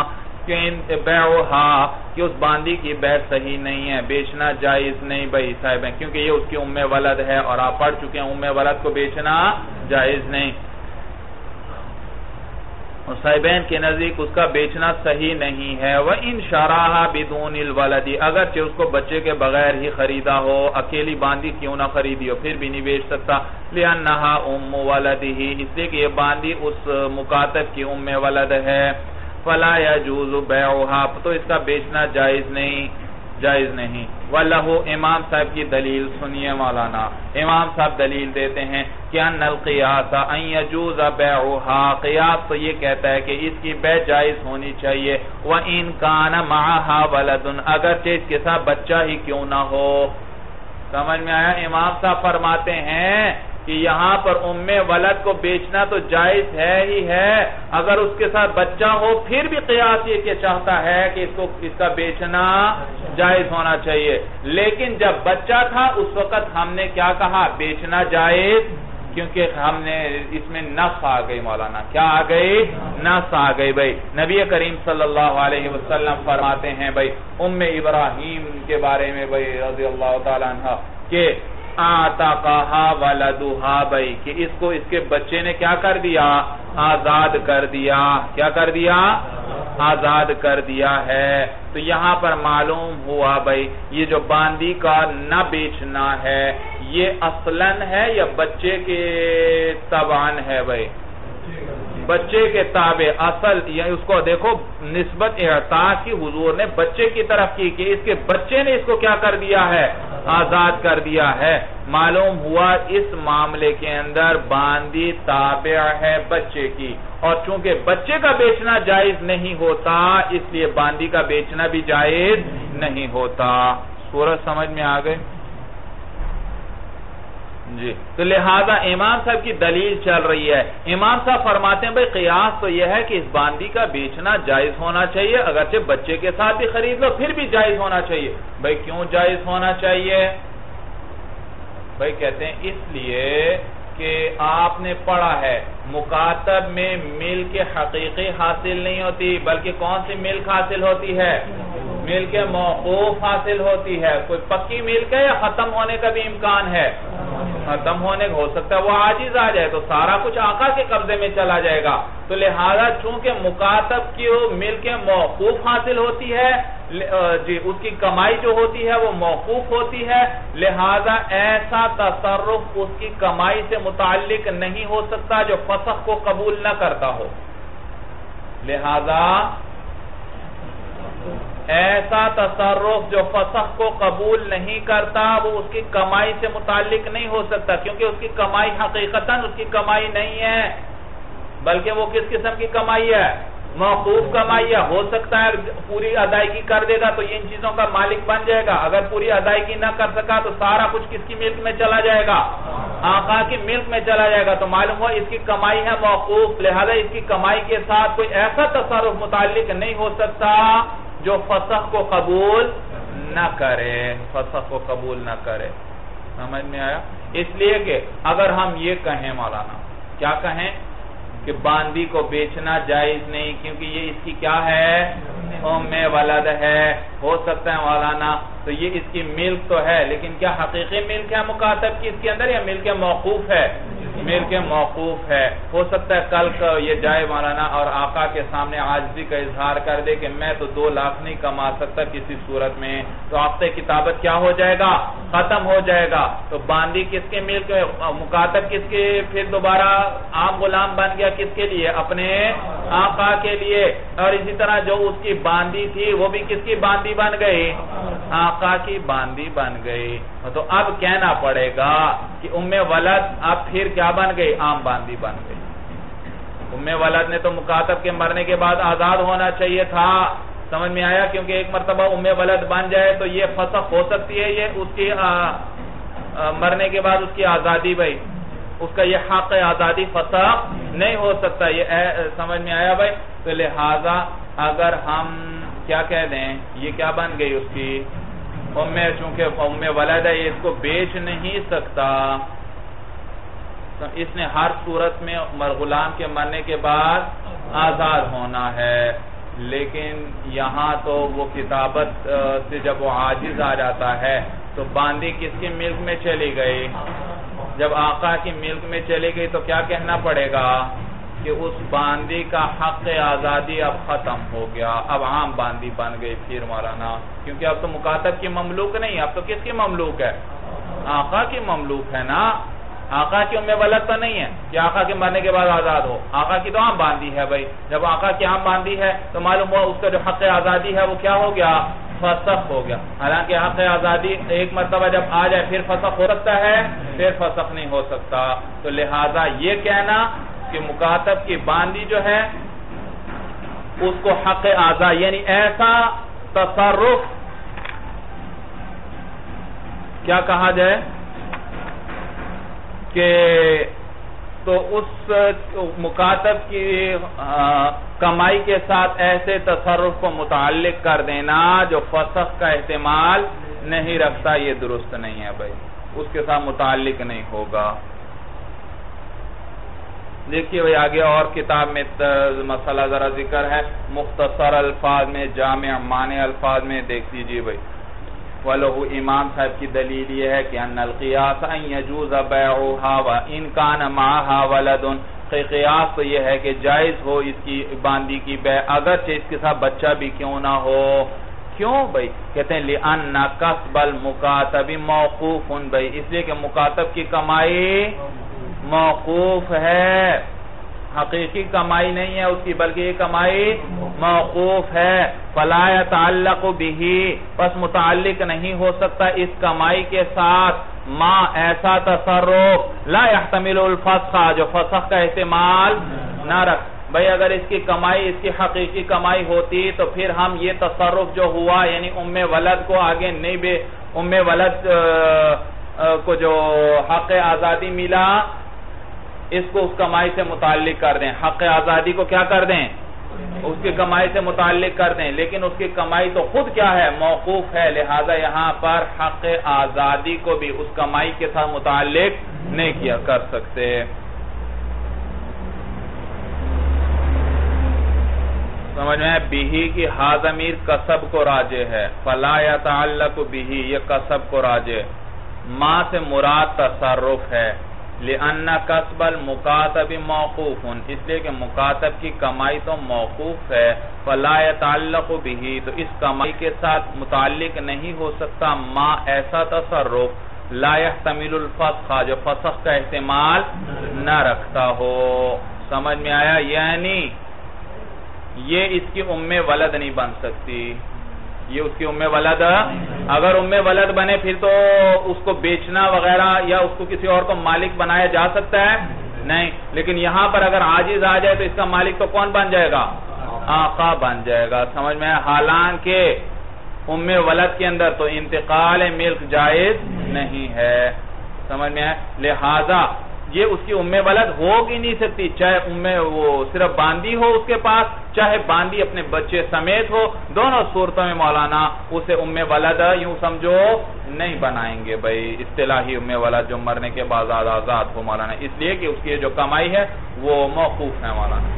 کہ اس باندی کی بیع صحیح نہیں ہے، بیچنا جائز نہیں بھائی صاحبین، کیونکہ یہ اس کی ام ولد ہے اور آپ پڑھ چکے ہیں ام ولد کو بیچنا جائز نہیں، صاحبین کے نزدیک اس کا بیچنا صحیح نہیں ہے۔ وَإِن شَرَاهَا بِدُونِ الْوَلَدِ، اگرچہ اس کو بچے کے بغیر ہی خریدا ہو، اکیلی باندی کیوں نہ خریدی ہو پھر بھی نہیں بیچ سکتا، لِأَنَّهَا أُمُّ وَلَدِهِ، اس لیے کہ یہ باندی اس مکاتب کی ام ولد ہے، فَلَا يَجُوزُ بَيْعُهَا، تو اس کا بیچنا جائز نہیں۔ وَلَهُ، امام صاحب کی دلیل سنیے مولانا، امام صاحب دلیل دیتے ہیں کہ ان القیاس ان یجوز بیعها، قیاس تو یہ کہتا ہے کہ اس کی بیع جائز ہونی چاہیے، وَإِن كَانَ مَعَهَا وَلَدٌ، اگرچہ اس کے ساتھ بچہ ہی کیوں نہ ہو۔ سمجھ میں آیا؟ امام صاحب فرماتے ہیں کہ یہاں پر ام ولد کو بیچنا تو جائز ہے ہی ہے، اگر اس کے ساتھ بچہ ہو پھر بھی قیاس یہ کہ چاہتا ہے کہ اس کا بیچنا جائز ہونا چاہیے، لیکن جب بچہ تھا اس وقت ہم نے کیا کہا؟ بیچنا جائز، کیونکہ ہم نے اس میں نص آ گئی مولانا، کیا آ گئی؟ نص آ گئی بھائی۔ نبی کریم صلی اللہ علیہ وسلم فرماتے ہیں بھائی ام ابراہیم کے بارے میں بھائی رضی اللہ تعالیٰ عنہ کہ آتاقہا ولدہا بھائی، کہ اس کے بچے نے کیا کر دیا؟ آزاد کر دیا۔ کیا کر دیا؟ آزاد کر دیا ہے۔ تو یہاں پر معلوم ہوا بھائی یہ جو باندی کا نہ بیچنا ہے یہ اصلاً ہے یا بچے کے تبعاً ہے بھائی؟ بچے کے تابع اصل، یعنی اس کو دیکھو نسبت اعطا کی حضور نے بچے کی طرف کی کہ اس کے بچے نے اس کو کیا کر دیا ہے؟ آزاد کر دیا ہے۔ معلوم ہوا اس معاملے کے اندر باندی تابع ہے بچے کی، اور چونکہ بچے کا بیچنا جائز نہیں ہوتا اس لیے باندی کا بیچنا بھی جائز نہیں ہوتا۔ سورج سمجھ میں آ گئے جی؟ تو لہذا امام صاحب کی دلیل چل رہی ہے، امام صاحب فرماتے ہیں بھئی قیاس تو یہ ہے کہ اس باندی کا بیچنا جائز ہونا چاہیے، اگرچہ بچے کے ساتھ بھی خرید لو پھر بھی جائز ہونا چاہیے۔ بھئی کیوں جائز ہونا چاہیے؟ بھئی کہتے ہیں اس لیے کہ آپ نے پڑھا ہے مکاتب میں ملک حقیقی حاصل نہیں ہوتی، بلکہ کون سی ملک حاصل ہوتی ہے؟ ملک موقوف حاصل ہوتی ہے۔ کوئی پکی ملک ہے یا ختم ہونے کا بھی امکان ہے؟ ختم ہونے ہو سکتا ہے وہ عاجز آ جائے تو سارا کچھ آقا کے قبضے میں چلا جائے گا۔ تو لہذا چونکہ مکاتب کی ملک موقوف حاصل ہوتی ہے جی، اس کی کمائی جو ہوتی ہے وہ موقوف ہوتی ہے، لہذا ایسا تصرف اس کی کمائی سے متعلق نہیں ہو سکتا جو فسخ کو قبول نہ کرتا ہو۔ لہذا ایسا تصرف جو فسخ کو قبول نہیں کرتا وہ اس کی کمائی سے متعلق نہیں ہو سکتا، کیونکہ اس کی کمائی حقیقتاً اس کی کمائی نہیں ہے، بلکہ وہ کس قسم کی کمائی ہے؟ موقوف کمائی ہے۔ ہو سکتا ہے پوری ادائیگی کر دے گا تو ان چیزوں کا مالک بن جائے گا، اگر پوری ادائیگی نہ کر سکا تو سارا کچھ کس کی ملک میں چلا جائے گا؟ آقا کی ملک میں چلا جائے گا۔ تو معلوم ہوا اس کی کمائی ہے موقوف، لہذا اس کی کمائی کے ساتھ کوئی ایسا تصرف متعلق نہیں ہو سکتا جو فسخ کو قبول نہ کرے، فسخ کو قبول نہ کرے۔ سمجھ میں آیا؟ اس لیے کہ اگر ہم یہ کہیں مولانا، کیا کہیں کہ باندی کو بیچنا جائز نہیں کیونکہ یہ اس کی کیا ہے؟ ام ولد ہے، ہو سکتا ہے مولانا تو یہ اس کی ملک تو ہے لیکن کیا حقیقی ملک ہے مکاتب کی اس کے اندر یا ملک موقوف ہے؟ ملک موقوف ہے۔ ہو سکتا ہے کل کا یہ جائے مولانا اور آقا کے سامنے عاجزی کا اظہار کر دے کہ میں تو 2 لاکھ نہیں کما سکتا کسی صورت میں، تو عقد کتابت کیا ہو جائے گا؟ ختم ہو جائے گا۔ تو باندی کس کے ملک، مکاتب کس کے پھر دوبارہ عام غلام بن گیا؟ کس کے لیے؟ اپنے آقا کے لیے۔ اور اسی طرح جو اس کی باندی تھی وہ بھی کس کی باندی بن گئی؟ آقا کی باندی بن گئی۔ تو اب کہنا پڑے گا کہ ام ولد اب پھر کیا بن گئی؟ عام باندی بن گئی۔ ام ولد نے تو مکاتب کے مرنے کے بعد آزاد ہونا چاہیے تھا، سمجھ میں آیا؟ کیونکہ ایک مرتبہ ام ولد بن جائے تو یہ فسخ ہو سکتی ہے، یہ اس کی مرنے کے بعد اس کی آزادی بھائی، اس کا یہ حق آزادی فسخ نہیں ہو سکتا، یہ سمجھ میں آیا بھائی؟ تو لہذا اگر ہم کیا کہہ دیں یہ کیا بن گئی اس کی چونکہ ام ولد ہے، اس کو بیچ نہیں سکتا، تو اس نے ہر صورت میں غلام کے مرنے کے بعد آزاد ہونا ہے۔ لیکن یہاں تو وہ کتابت سے جب وہ عاجز آ جاتا ہے تو باندی کس کی ملک میں چلی گئی؟ جب آقا کی ملک میں چلی گئی تو کیا کہنا پڑے گا کہ اس باندی کا حق آزادی اب ختم ہو گیا، اب عام باندی بن گئی پھر مولانا، کیونکہ اب تو مکاتب کی مملوک نہیں، اب تو کس کی مملوک ہے؟ آقا کی مملوک ہے نا، آقا کی ام ولد تو نہیں ہے کہ آقا کے مرنے کے بعد آزاد ہو، آقا کی تو عام باندی ہے بھائی۔ جب آقا کی عام باندی ہے تو معلوم ہوا اس کا جو حق آزادی ہے وہ کیا ہو گیا؟ فسخ ہو گیا۔ حالانکہ حق آزادی ایک مرتبہ جب آ جائے پھر فسخ ہو سکتا ہے، پھر فسخ نہیں ہو سکتا۔ تو لہذا یہ کہنا کہ مکاتب کی باندی جو ہے اس کو حق آزاد یعنی ایسا تصرف کیا کہا جائے؟ کہ تو اس مکاتب کی کمائی کے ساتھ ایسے تصرف کو متعلق کر دینا جو فسخ کا احتمال نہیں رکھتا، یہ درست نہیں ہے بھائی، اس کے ساتھ متعلق نہیں ہوگا۔ دیکھیے بھائی آگے اور کتاب میں مسئلہ ذرا ذکر ہے، مختصر الفاظ میں، جامع معنی الفاظ میں دیکھ لیجیے بھائی۔ وَلَهُ امام صاحب کی دلیل یہ ہے کہ ان القیاس ان یجوز بیعها وان کان معها ولد، قیاس تو یہ ہے کہ جائز ہو اس کی باندی کی بیع اگرچہ اس کے ساتھ بچہ بھی کیوں نہ ہو۔ کیوں بھائی؟ کہتے ہیں لِأَنَّ كَسْبَ الْمُكَاتَبِ مَوْقُوفٌ، بھائی اس لیے کہ مکاتب کی کمائی موقوف ہے، حقیقی کمائی نہیں ہے اس کی، بلکہ یہ کمائی موقوف ہے۔ فَلَا يَتَعَلَّقُ بِهِ، پس متعلق نہیں ہو سکتا اس کمائی کے ساتھ ما ایسا تصرف لا يحتمل الفسخ، جو فسخ کا احتمال نہ رکھ۔ بھئی اگر اس کی کمائی اس کی حقیقی کمائی ہوتی تو پھر ہم یہ تصرف جو ہوا یعنی ام ولد کو آگے نہیں ام ولد کو جو حق آزادی ملا اس کو اس کمائی سے متعلق کر دیں، حق آزادی کو کیا کر دیں؟ اس کی کمائی سے متعلق کر دیں، لیکن اس کی کمائی تو خود کیا ہے؟ موقوف ہے، لہذا یہاں پر حق آزادی کو بھی اس کمائی کے ساتھ متعلق نہیں کیا کر سکتے۔ سمجھ میں بیہی کی ہا ضمیر کسب کو راجع ہے، فلا یتعلق بیہی یہ کسب کو راجع، ما سے مراد تصرف ہے، لِأَنَّ كَسْبَ الْمُكَاتَبِ مَوْقُوفٌ، اس لیے کہ مکاتب کی کمائی تو موقوف ہے، فَلَا يَتَعَلَّقُ بِهِ تو اس کمائی کے ساتھ متعلق نہیں ہو سکتا ما ایسا تصرف لا يحتمل الفسخ جو فسخ کا احتمال نہ رکھتا ہو۔ سمجھ میں آیا؟ یعنی یہ اس کی ام ولد نہیں بن سکتی، یہ اس کی ام ولد، اگر ام ولد بنے پھر تو اس کو بیچنا وغیرہ یا اس کو کسی اور کو مالک بنایا جا سکتا ہے نہیں، لیکن یہاں پر اگر عاجز آ جائے تو اس کا مالک تو کون بن جائے گا؟ آقا بن جائے گا۔ سمجھ میں؟ حالانکہ ام ولد کے اندر تو انتقال ملک جائز نہیں ہے۔ سمجھ میں؟ لہذا یہ اس کی ام ولد ہو ہی نہیں سکتی، چاہے وہ صرف باندی ہو اس کے پاس، چاہے باندی اپنے بچے سمیت ہو، دونوں صورتوں میں مولانا اسے ام ولد یوں سمجھو نہیں بنائیں گے بھائی، اصطلاحی ام ولد جو مرنے کے بعد آزاد ہو مولانا، اس لیے کہ اس کی جو کمائی ہے وہ موقوف ہے مولانا۔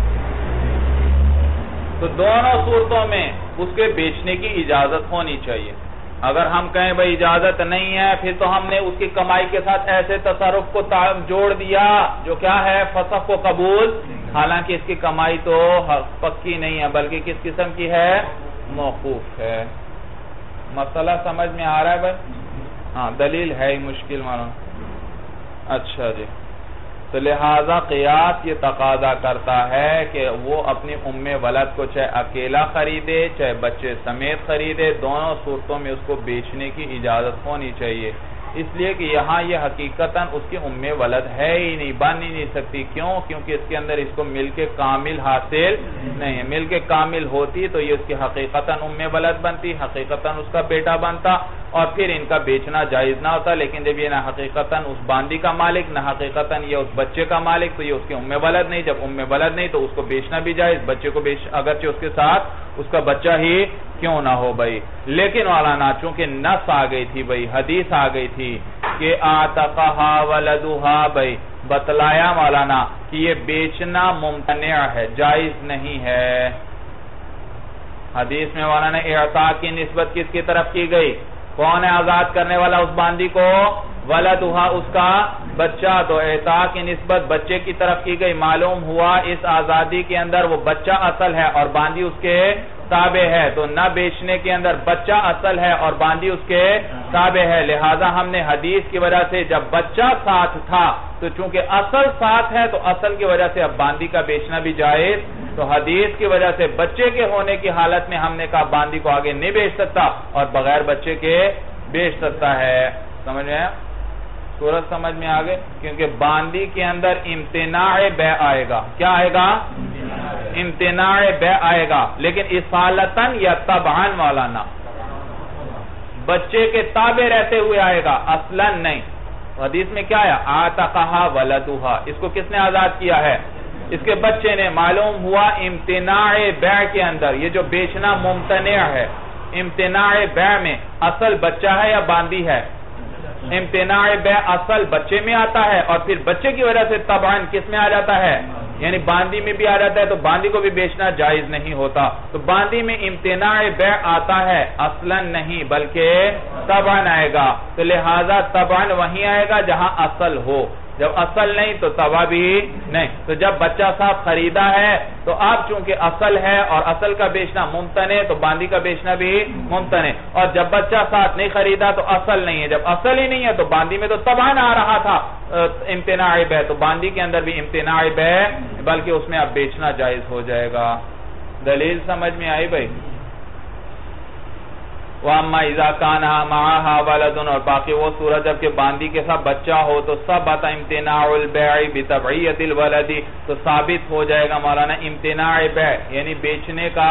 تو دونوں صورتوں میں اس کے بیچنے کی اجازت ہونی چاہیے۔ اگر ہم کہیں بھئی اجازت نہیں ہے پھر تو ہم نے اس کی کمائی کے ساتھ ایسے تصرف کو جوڑ دیا جو کیا ہے؟ فسخ کو قبول، حالانکہ اس کی کمائی تو پکی نہیں ہے بلکہ کس قسم کی ہے؟ موقوف ہے۔ مسئلہ سمجھ میں آ رہا ہے بھائی؟ ہاں دلیل ہے ہی مشکل معلوم۔ اچھا جی، تو لہذا قیاس یہ تقاضا کرتا ہے کہ وہ اپنی ام ولد کو چاہے اکیلا خریدے چاہے بچے سمیت خریدے، دونوں صورتوں میں اس کو بیچنے کی اجازت ہونی چاہیے، اس لیے کہ یہاں یہ حقیقتاً اس کی ام ولد ہے ہی نہیں، بن ہی نہیں سکتی۔ کیوں؟ کیونکہ اس کے اندر اس کو ملک کامل حاصل نہیں ہے، ملک کامل ہوتی تو یہ اس کی حقیقتاً ام ولد بنتی، حقیقتاً اس کا بیٹا بنتا اور پھر ان کا بیچنا جائز نہ ہوتا، لیکن جب یہ نہ حقیقتاً اس باندی کا مالک نہ حقیقتاً یہ اس بچے کا مالک تو یہ اس کی ام ولد نہیں، جب ام ولد نہیں تو اس کو بیچنا بھی جائز، بچے کو اگرچہ اس کے ساتھ اس کا بچہ ہی کیوں نہ ہو بھائی۔ لیکن مولانا چونکہ نص آ گئی تھی بھائی، حدیث آ گئی تھی کہ آتقہا ولدہا بھائی، بتلایا مولانا کہ یہ بیچنا ممتنع ہے، جائز نہیں ہے۔ حدیث میں مولانا اعطاء کی نسبت کس کی طرف کی گئی؟ کون ہے آزاد کرنے والا اس باندی کو؟ ولدہا اس کا بچہ، تو اعطاء کی نسبت بچے کی طرف کی گئی، معلوم ہوا اس آزادی کے اندر وہ بچہ اصل ہے اور باندی اس کے تابع ہے، تو نہ بیچنے کے اندر بچہ اصل ہے اور باندی اس کے تابع ہے، لہذا ہم نے حدیث کی وجہ سے جب بچہ ساتھ تھا تو چونکہ اصل ساتھ ہے تو اصل کی وجہ سے اب باندی کا بیچنا بھی جائز، تو حدیث کی وجہ سے بچے کے ہونے کی حالت میں ہم نے کہا باندی کو آگے نہیں بیچ سکتا اور بغیر بچے کے بیچ سکتا ہے۔ سمجھ میں آیا؟ صورت سمجھ میں آگے، کیونکہ باندی کے اندر امتناع بیع آئے گا، کیا آئے گا؟ امتناع بیع آئے گا، لیکن اصالتاً یا طبعاً مولانا بچے کے تابع رہتے ہوئے آئے گا، اصلاً نہیں۔ حدیث میں کیا ہے؟ آتقہا ولدہا، اس کو کس نے آزاد کیا ہے؟ اس کے بچے نے۔ معلوم ہوا امتناع بیع کے اندر یہ جو بیچنا ممتنع ہے، امتناع بیع میں اصل بچہ ہے یا باندی ہے؟ امتناع بیع اصل بچے میں آتا ہے، اور پھر بچے کی وجہ سے طبعاً کس میں آ جاتا ہے؟ یعنی باندی میں بھی آ جاتا ہے، تو باندی کو بھی بیچنا جائز نہیں ہوتا۔ تو باندی میں امتناع بیع آتا ہے، اصلاً نہیں بلکہ طبعاً آئے گا، تو لہذا طبعاً وہیں آئے گا جہاں اصل ہو، جب اصل نہیں تو طبع بھی نہیں۔ تو جب بچہ صاحب خریدا ہے تو اب چونکہ اصل ہے اور اصل کا بیچنا ممتنع، تو باندی کا بیچنا بھی ممتنع، اور جب بچہ ساتھ نہیں خریدا تو اصل نہیں ہے، جب اصل ہی نہیں ہے تو باندی میں تو طبعاً آ رہا تھا امتناع بیع، تو باندی کے اندر بھی امتناع بیع، بلکہ اس میں اب بیچنا جائز ہو جائے گا۔ دلیل سمجھ میں آئی بھائی؟ وَأَمَّا إِذَا كَانَهَا مَعَهَا وَلَدٌ، اور باقی وہ صورت جب کہ باندی کے ساتھ بچہ ہو تو ثبت امتناع البيع بتبعیت الولد، تو ثابت ہو جائے گا مولانا امتناع بیع یعنی بیچنے کا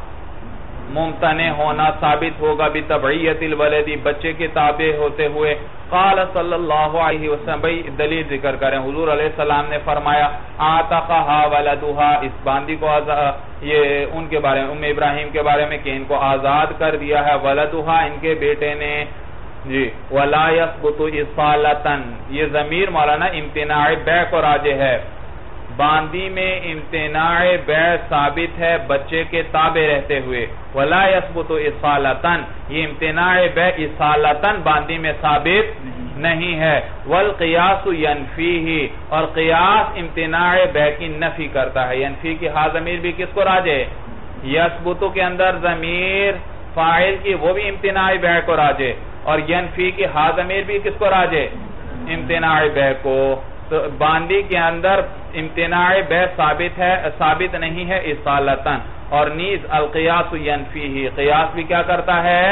ممتنع ہونا ثابت ہوگا بتبعیت الولد، بچے کے تابع ہوتے ہوئے۔ قال صلی اللہ علیہ وسلم، بھئی دلیل ذکر کریں، حضور علیہ السلام نے فرمایا آتقہا ولدہا، اس باندی کو یہ ان کے بارے میں ام ابراہیم کے بارے میں کہ ان کو آزاد کر دیا ہے، ولدہا ان کے بیٹے نے جی۔ ولا يثبت اصالتاً، یہ ضمیر مولانا امتناع بیع کو راجع ہے، باندی میں امتناع بیع ثابت ہے بچے کے تابع رہتے ہوئے، ولا يثبت اصالتاً، یہ امتناع بیع اصالتاً باندی میں ثابت نہیں ہے، والقیاس ینفیہ، اور قیاس امتناع بیع کی نفی کرتا ہے۔ ینفی کی ہا ضمیر بھی کس کو راجع ہے؟ یثبت کے اندر ضمیر فاعل کی وہ بھی امتناع بیع کو راجع، اور ینفی کی ہا ضمیر بھی کس کو راجع؟ امتناع بیع کو۔ تو باندی کے اندر امتناع بیع ثابت نہیں ہے اصالتاً، اور نیز القیاس ینفیہ، قیاس بھی کیا کرتا ہے؟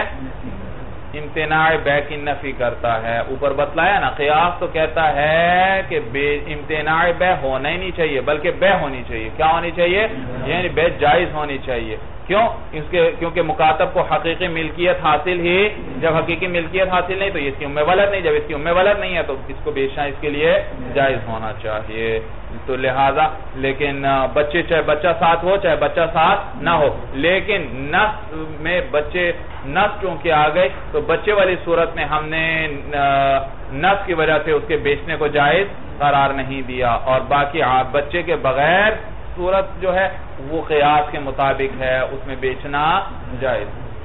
امتناع بیع کی نفی کرتا ہے۔ اوپر بتلایا نا، قیاس تو کہتا ہے کہ امتناع بیع ہونا ہی نہیں چاہیے بلکہ بیع ہونی چاہیے۔ کیا ہونی چاہیے؟ یعنی بیع جائز ہونی چاہیے۔ کیوں؟ کیونکہ مکاتب کو حقیقی ملکیت حاصل ہی، جب حقیقی ملکیت حاصل نہیں تو اس کی ام ولد نہیں، جب اس کی ام ولد نہیں ہے تو اس کو بیچنا اس کے لیے جائز ہونا چاہیے۔ تو لہذا لیکن بچے چاہے بچہ ساتھ ہو چاہے بچہ ساتھ نہ ہو، لیکن نص میں بچے نص چونکہ آ گئے تو بچے والی صورت میں ہم نے نص کی وجہ سے اس کے بیچنے کو جائز قرار نہیں دیا، اور باقی بچے کے بغیر صورت جو ہے وہ قیاس کے مطابق ہے، اس میں بیچنا جائز۔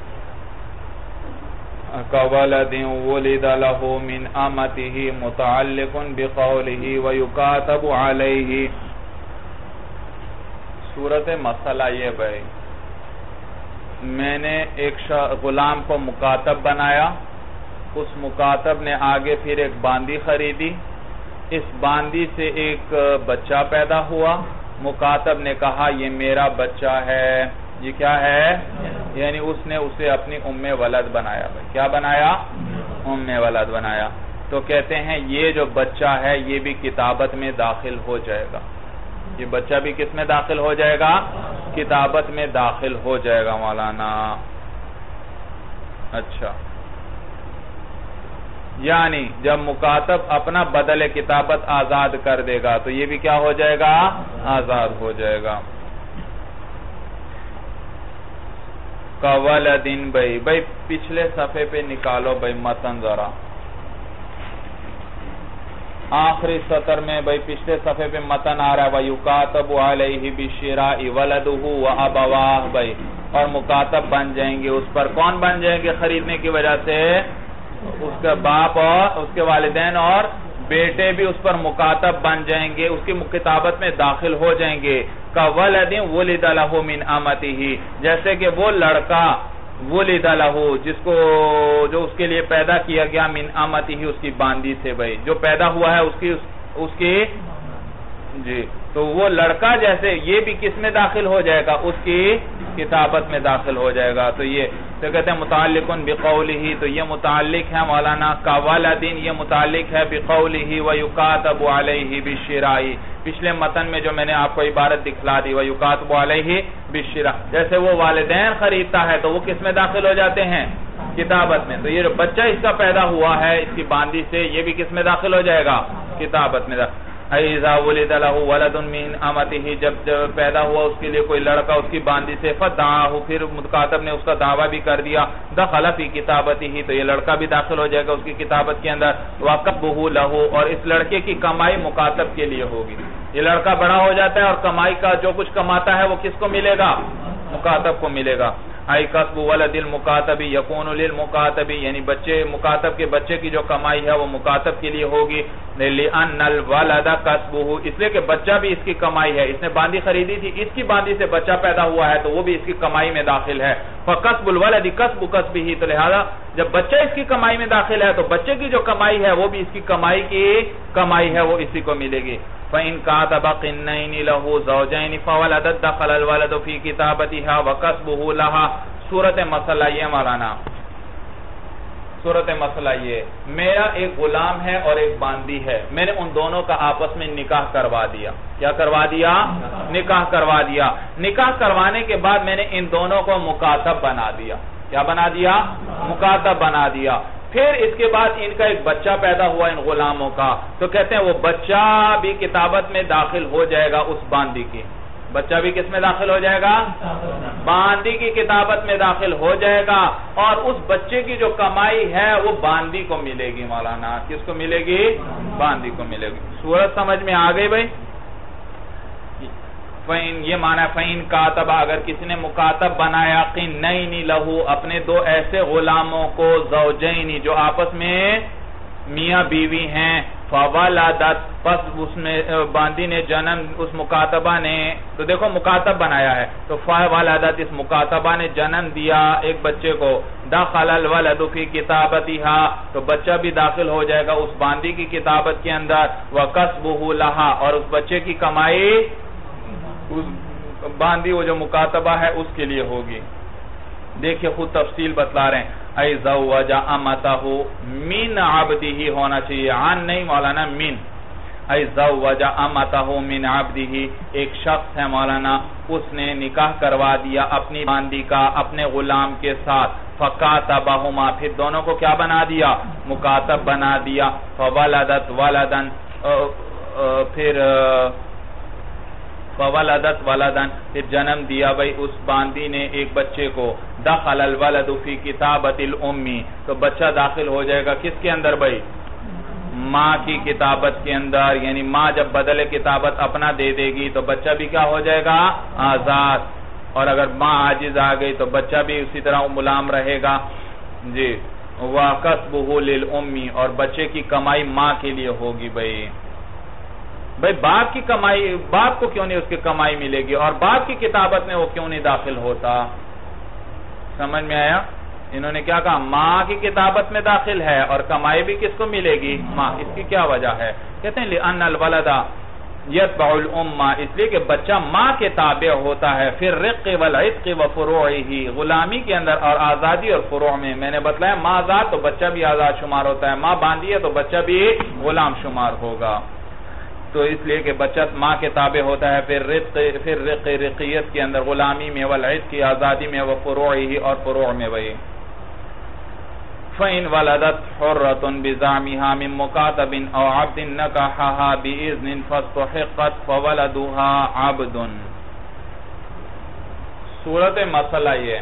كَوَلَدٍ وُلِدَ لَهُ مِنْ أَمَتِهِ مُتَعَلِّقٌ بِقَوْلِهِ وَيُكَاتَبُ عَلَيْهِ۔ صورت مسئلہ یہ بھائی، میں نے ایک غلام کو مکاتب بنایا، اس مکاتب نے آگے پھر ایک باندی خریدی، اس باندی سے ایک بچہ پیدا ہوا، مکاتب نے کہا یہ میرا بچہ ہے، یہ کیا ہے؟ یعنی اس نے اسے اپنی ام ولد بنایا۔ کیا بنایا؟ ام ولد بنایا۔ تو کہتے ہیں یہ جو بچہ ہے یہ بھی کتابت میں داخل ہو جائے گا، یہ بچہ بھی کس میں داخل ہو جائے گا؟ کتابت میں داخل ہو جائے گا مولانا۔ اچھا، یعنی جب مکاتب اپنا بدل کتابت آزاد کر دے گا تو یہ بھی کیا ہو جائے گا؟ آزاد ہو جائے گا۔ کَوَلَدٍ، بھائی پچھلے صفحے پہ نکالو بھائی متن ذرا، آخری سطر میں بھائی پچھلے صفحے پہ متن آ رہا ہے وَيُكَاتَبُ عَلَيْهِ بِالشِّرَاءِ وَلَدُهُ وَأَبَوَاهُ، بھائی اور مکاتب بن جائیں گے اس پر، کون بن جائیں گے خریدنے کی وجہ سے؟ اس کا باپ اور اس کے والدین اور بیٹے بھی اس پر مکاتب بن جائیں گے، اس کی کتابت میں داخل ہو جائیں گے۔ كَوَلَدٍ وُلِدَ لَهُ مِنْ أَمَتِهِ، جیسے کہ وہ لڑکا وُلِدَ لَهُ جو اس کے لیے پیدا کیا گیا، مِنْ أَمَتِهِ اس کی باندی سے، بھائی جو پیدا ہوا ہے اس کی جی، تو وہ لڑکا جیسے یہ بھی کس میں داخل ہو جائے گا؟ اس کی کتابت میں داخل ہو جائے گا۔ تو یہ تو کہتے ہیں متعلقن بقولہ، تو یہ متعلق ہے مولانا کاولدین، یہ متعلق ہے بقولہ ویکاتب علیہ بالشراء۔ پچھلے متن میں جو میں نے آپ کو عبارت دکھلا دی ویکاتب علیہ بالشراء، جیسے وہ والدین خریدتا ہے تو وہ کس میں داخل ہو جاتے ہیں؟ کتابت میں. تو یہ جو بچہ اس کا پیدا ہوا ہے اس کی باندی سے, یہ بھی کس میں داخل ہو جائے گا؟ کتابت میں. اذا ولد له ولد من امته, جب پیدا ہوا اس کے لیے کوئی لڑکا اس کی باندی سے, فدعاه, پھر مکاتب نے اس کا دعویٰ بھی کر دیا, دخل فی کتابته, تو یہ لڑکا بھی داخل ہو جائے گا اس کی کتابت کے اندر. وقبه له, اور اس لڑکے کی کمائی مکاتب کے لیے ہوگی. یہ لڑکا بڑا ہو جاتا ہے اور کمائی کا جو کچھ کماتا ہے وہ کس کو ملے گا؟ مکاتب کو ملے گا. ای کسب ولد المکاتب یکون للمکاتب, یعنی مکاتب کے بچے کی جو کمائی ہے وہ مکاتب کے لیے ہوگی. لأن الولد کسبه, اس لیے کہ بچہ بھی اس کی کمائی ہے. اس نے باندی خریدی تھی, اس کی باندی سے بچہ پیدا ہوا ہے تو وہ بھی اس کی کمائی میں داخل ہے. فکسب الولد کسب کسبه, تو لہذا جب بچہ اس کی کمائی میں داخل ہے تو بچے کی جو کمائی ہے وہ بھی اس کی کمائی ہے وہ اسی کو ملے گی. فَإِن كَاتَبَ قِنَّيْنِ لَهُ زَوْجَيْنِ فَوَلَدَتْ دَخَلَ الْوَلَدُ فِي كِتَابَتِهَا وَكَسْبُهُ لَهَا. صورت مسئلہ یہ مولانا, صورت مسئلہ یہ, میرا ایک غلام ہے اور ایک باندی ہے, میں نے ان دونوں کا آپس میں نکاح کروا دیا. کیا کروا دیا؟ نکاح کروا دیا. نکاح کروانے کے بعد میں نے ان دونوں کو مکاتب بنا دیا. کیا بنا دیا؟ مکاتب بنا دیا. پھر اس کے بعد ان کا ایک بچہ پیدا ہوا ان غلاموں کا, تو کہتے ہیں وہ بچہ بھی کتابت میں داخل ہو جائے گا. اس باندی کی بچہ بھی کس میں داخل ہو جائے گا؟ باندی کی کتابت میں داخل ہو جائے گا, اور اس بچے کی جو کمائی ہے وہ باندی کو ملے گی. مولانا کس کو ملے گی؟ باندی کو ملے گی. صورت سمجھ میں آ گئی بھائی؟ یہ معنی فَإِن كَاتَبَ, اگر کسی نے مکاتب بنایا, قِنَّيْنِ لَهُ, اپنے دو ایسے غلاموں کو, زوجین جو آپس میں میاں بیوی ہیں, فَوَلَدَتْ, پس اس میں باندی نے جنم, اس مکاتبہ نے, تو دیکھو مکاتب بنایا ہے تو فَوَلَدَتْ, اس مکاتبہ نے جنم دیا ایک بچے کو, دَخَلَ الْوَلَدُ فِي كِتَابَتِهَا, تو بچہ بھی داخل ہو جائے گا اس باندی کی کتابت کے اندر. وَقَسْبُهُ لَهَا, اور اس بچے کی کمائی اس باندی وہ جو مکاتبہ ہے اس کے لیے ہوگی. دیکھیں خود تفصیل بتلا رہے ہیں. ای زوج امتہ, من عبدہ ہونا چاہیے, عن نہیں مولانا, من. ای زوج امتہ من عبدہ, ایک شخص ہے مولانا, اس نے نکاح کروا دیا اپنی باندی کا اپنے غلام کے ساتھ. فکاتبہما, پھر دونوں کو کیا بنا دیا؟ مکاتب بنا دیا. فولدت ولدن, پھر فولدت ولدن, پھر جنم دیا بھئی اس باندی نے ایک بچے کو. دخل الولد فی کتابت الامی, تو بچہ داخل ہو جائے گا کس کے اندر بھئی؟ ماں کی کتابت کے اندر. یعنی ماں جب بدل کتابت اپنا دے دے گی تو بچہ بھی کیا ہو جائے گا؟ آزاد. اور اگر ماں عاجز آ گئی تو بچہ بھی اسی طرح غلام رہے گا. جی. وَقَسْبُهُ لِلْأُمِّ, اور بچے کی کمائی ماں کے لیے ہوگی بھئی. باپ کی کمائی, باپ کو کیوں نہیں اس کی کمائی ملے گی, اور باپ کی کتابت میں وہ کیوں نہیں داخل ہوتا؟ سمجھ میں آیا؟ انہوں نے کیا کہا؟ ماں کی کتابت میں داخل ہے اور کمائی بھی کس کو ملے گی؟ ماں. اس کی کیا وجہ ہے؟ کہتے ہیں لِأَنَّ الْوَلَدَ يَتْبَعُ الْأُمَّ, اس لیے کہ بچہ ماں کے تابع ہوتا ہے. پھر رِقِّ وَالْعِتْقِ وَفُرُوعِهِ, غلامی کے اندر اور آزادی اور فروع میں. میں نے بتلایا ماں آزاد تو بچہ بھی آزاد شمار ہوتا ہے, ماں باندھی ہے تو بچہ بھی غلام شمار ہوگا. تو اس لیے کہ بچہ ماں کے تابع ہوتا ہے. پھر رق رقیت کے اندر, غلامی میں, والعتق کی آزادی میں, وفروعه, اور فروع میں. وہی فَإِن وَلَدَتْ حُرَّةٌ بِزَعْمِهَا مِن مُكَاتَبٍ أَوْ عَبْدٍ نَكَحَهَا بِإِذْنٍ فَاسْتُحِقَّتْ فَوَلَدُهَا عَبْدٌ. صورت مسئلہ یہ,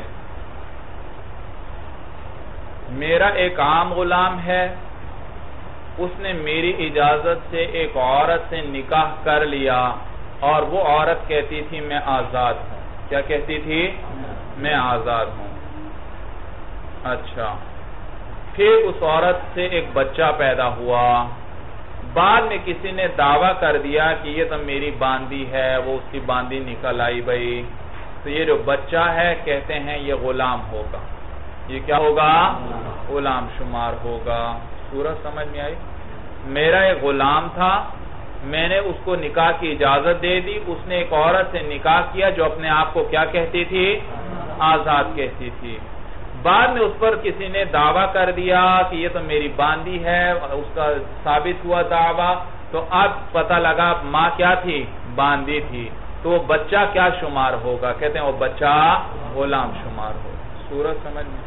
میرا ایک عام غلام ہے, اس نے میری اجازت سے ایک عورت سے نکاح کر لیا, اور وہ عورت کہتی تھی میں آزاد ہوں. کیا کہتی تھی؟ میں آزاد ہوں. اچھا, پھر اس عورت سے ایک بچہ پیدا ہوا. بعد میں کسی نے دعویٰ کر دیا کہ یہ تو میری باندی ہے, وہ اس کی باندی نکل آئی بھئی, تو یہ جو بچہ ہے کہتے ہیں یہ غلام ہوگا. یہ کیا ہوگا؟ غلام شمار ہوگا. صورت سمجھ میں آئی؟ میرا ایک غلام تھا, میں نے اس کو نکاح کی اجازت دے دی, اس نے ایک عورت سے نکاح کیا جو اپنے آپ کو کیا کہتی تھی؟ آزاد کہتی تھی. بعد میں اس پر کسی نے دعویٰ کر دیا کہ یہ تو میری باندی ہے, اس کا ثابت ہوا دعویٰ, تو اب پتہ لگا ماں کیا تھی؟ باندی تھی. تو وہ بچہ کیا شمار ہوگا؟ کہتے ہیں وہ بچہ غلام شمار ہوگا. صورت سمجھ میں؟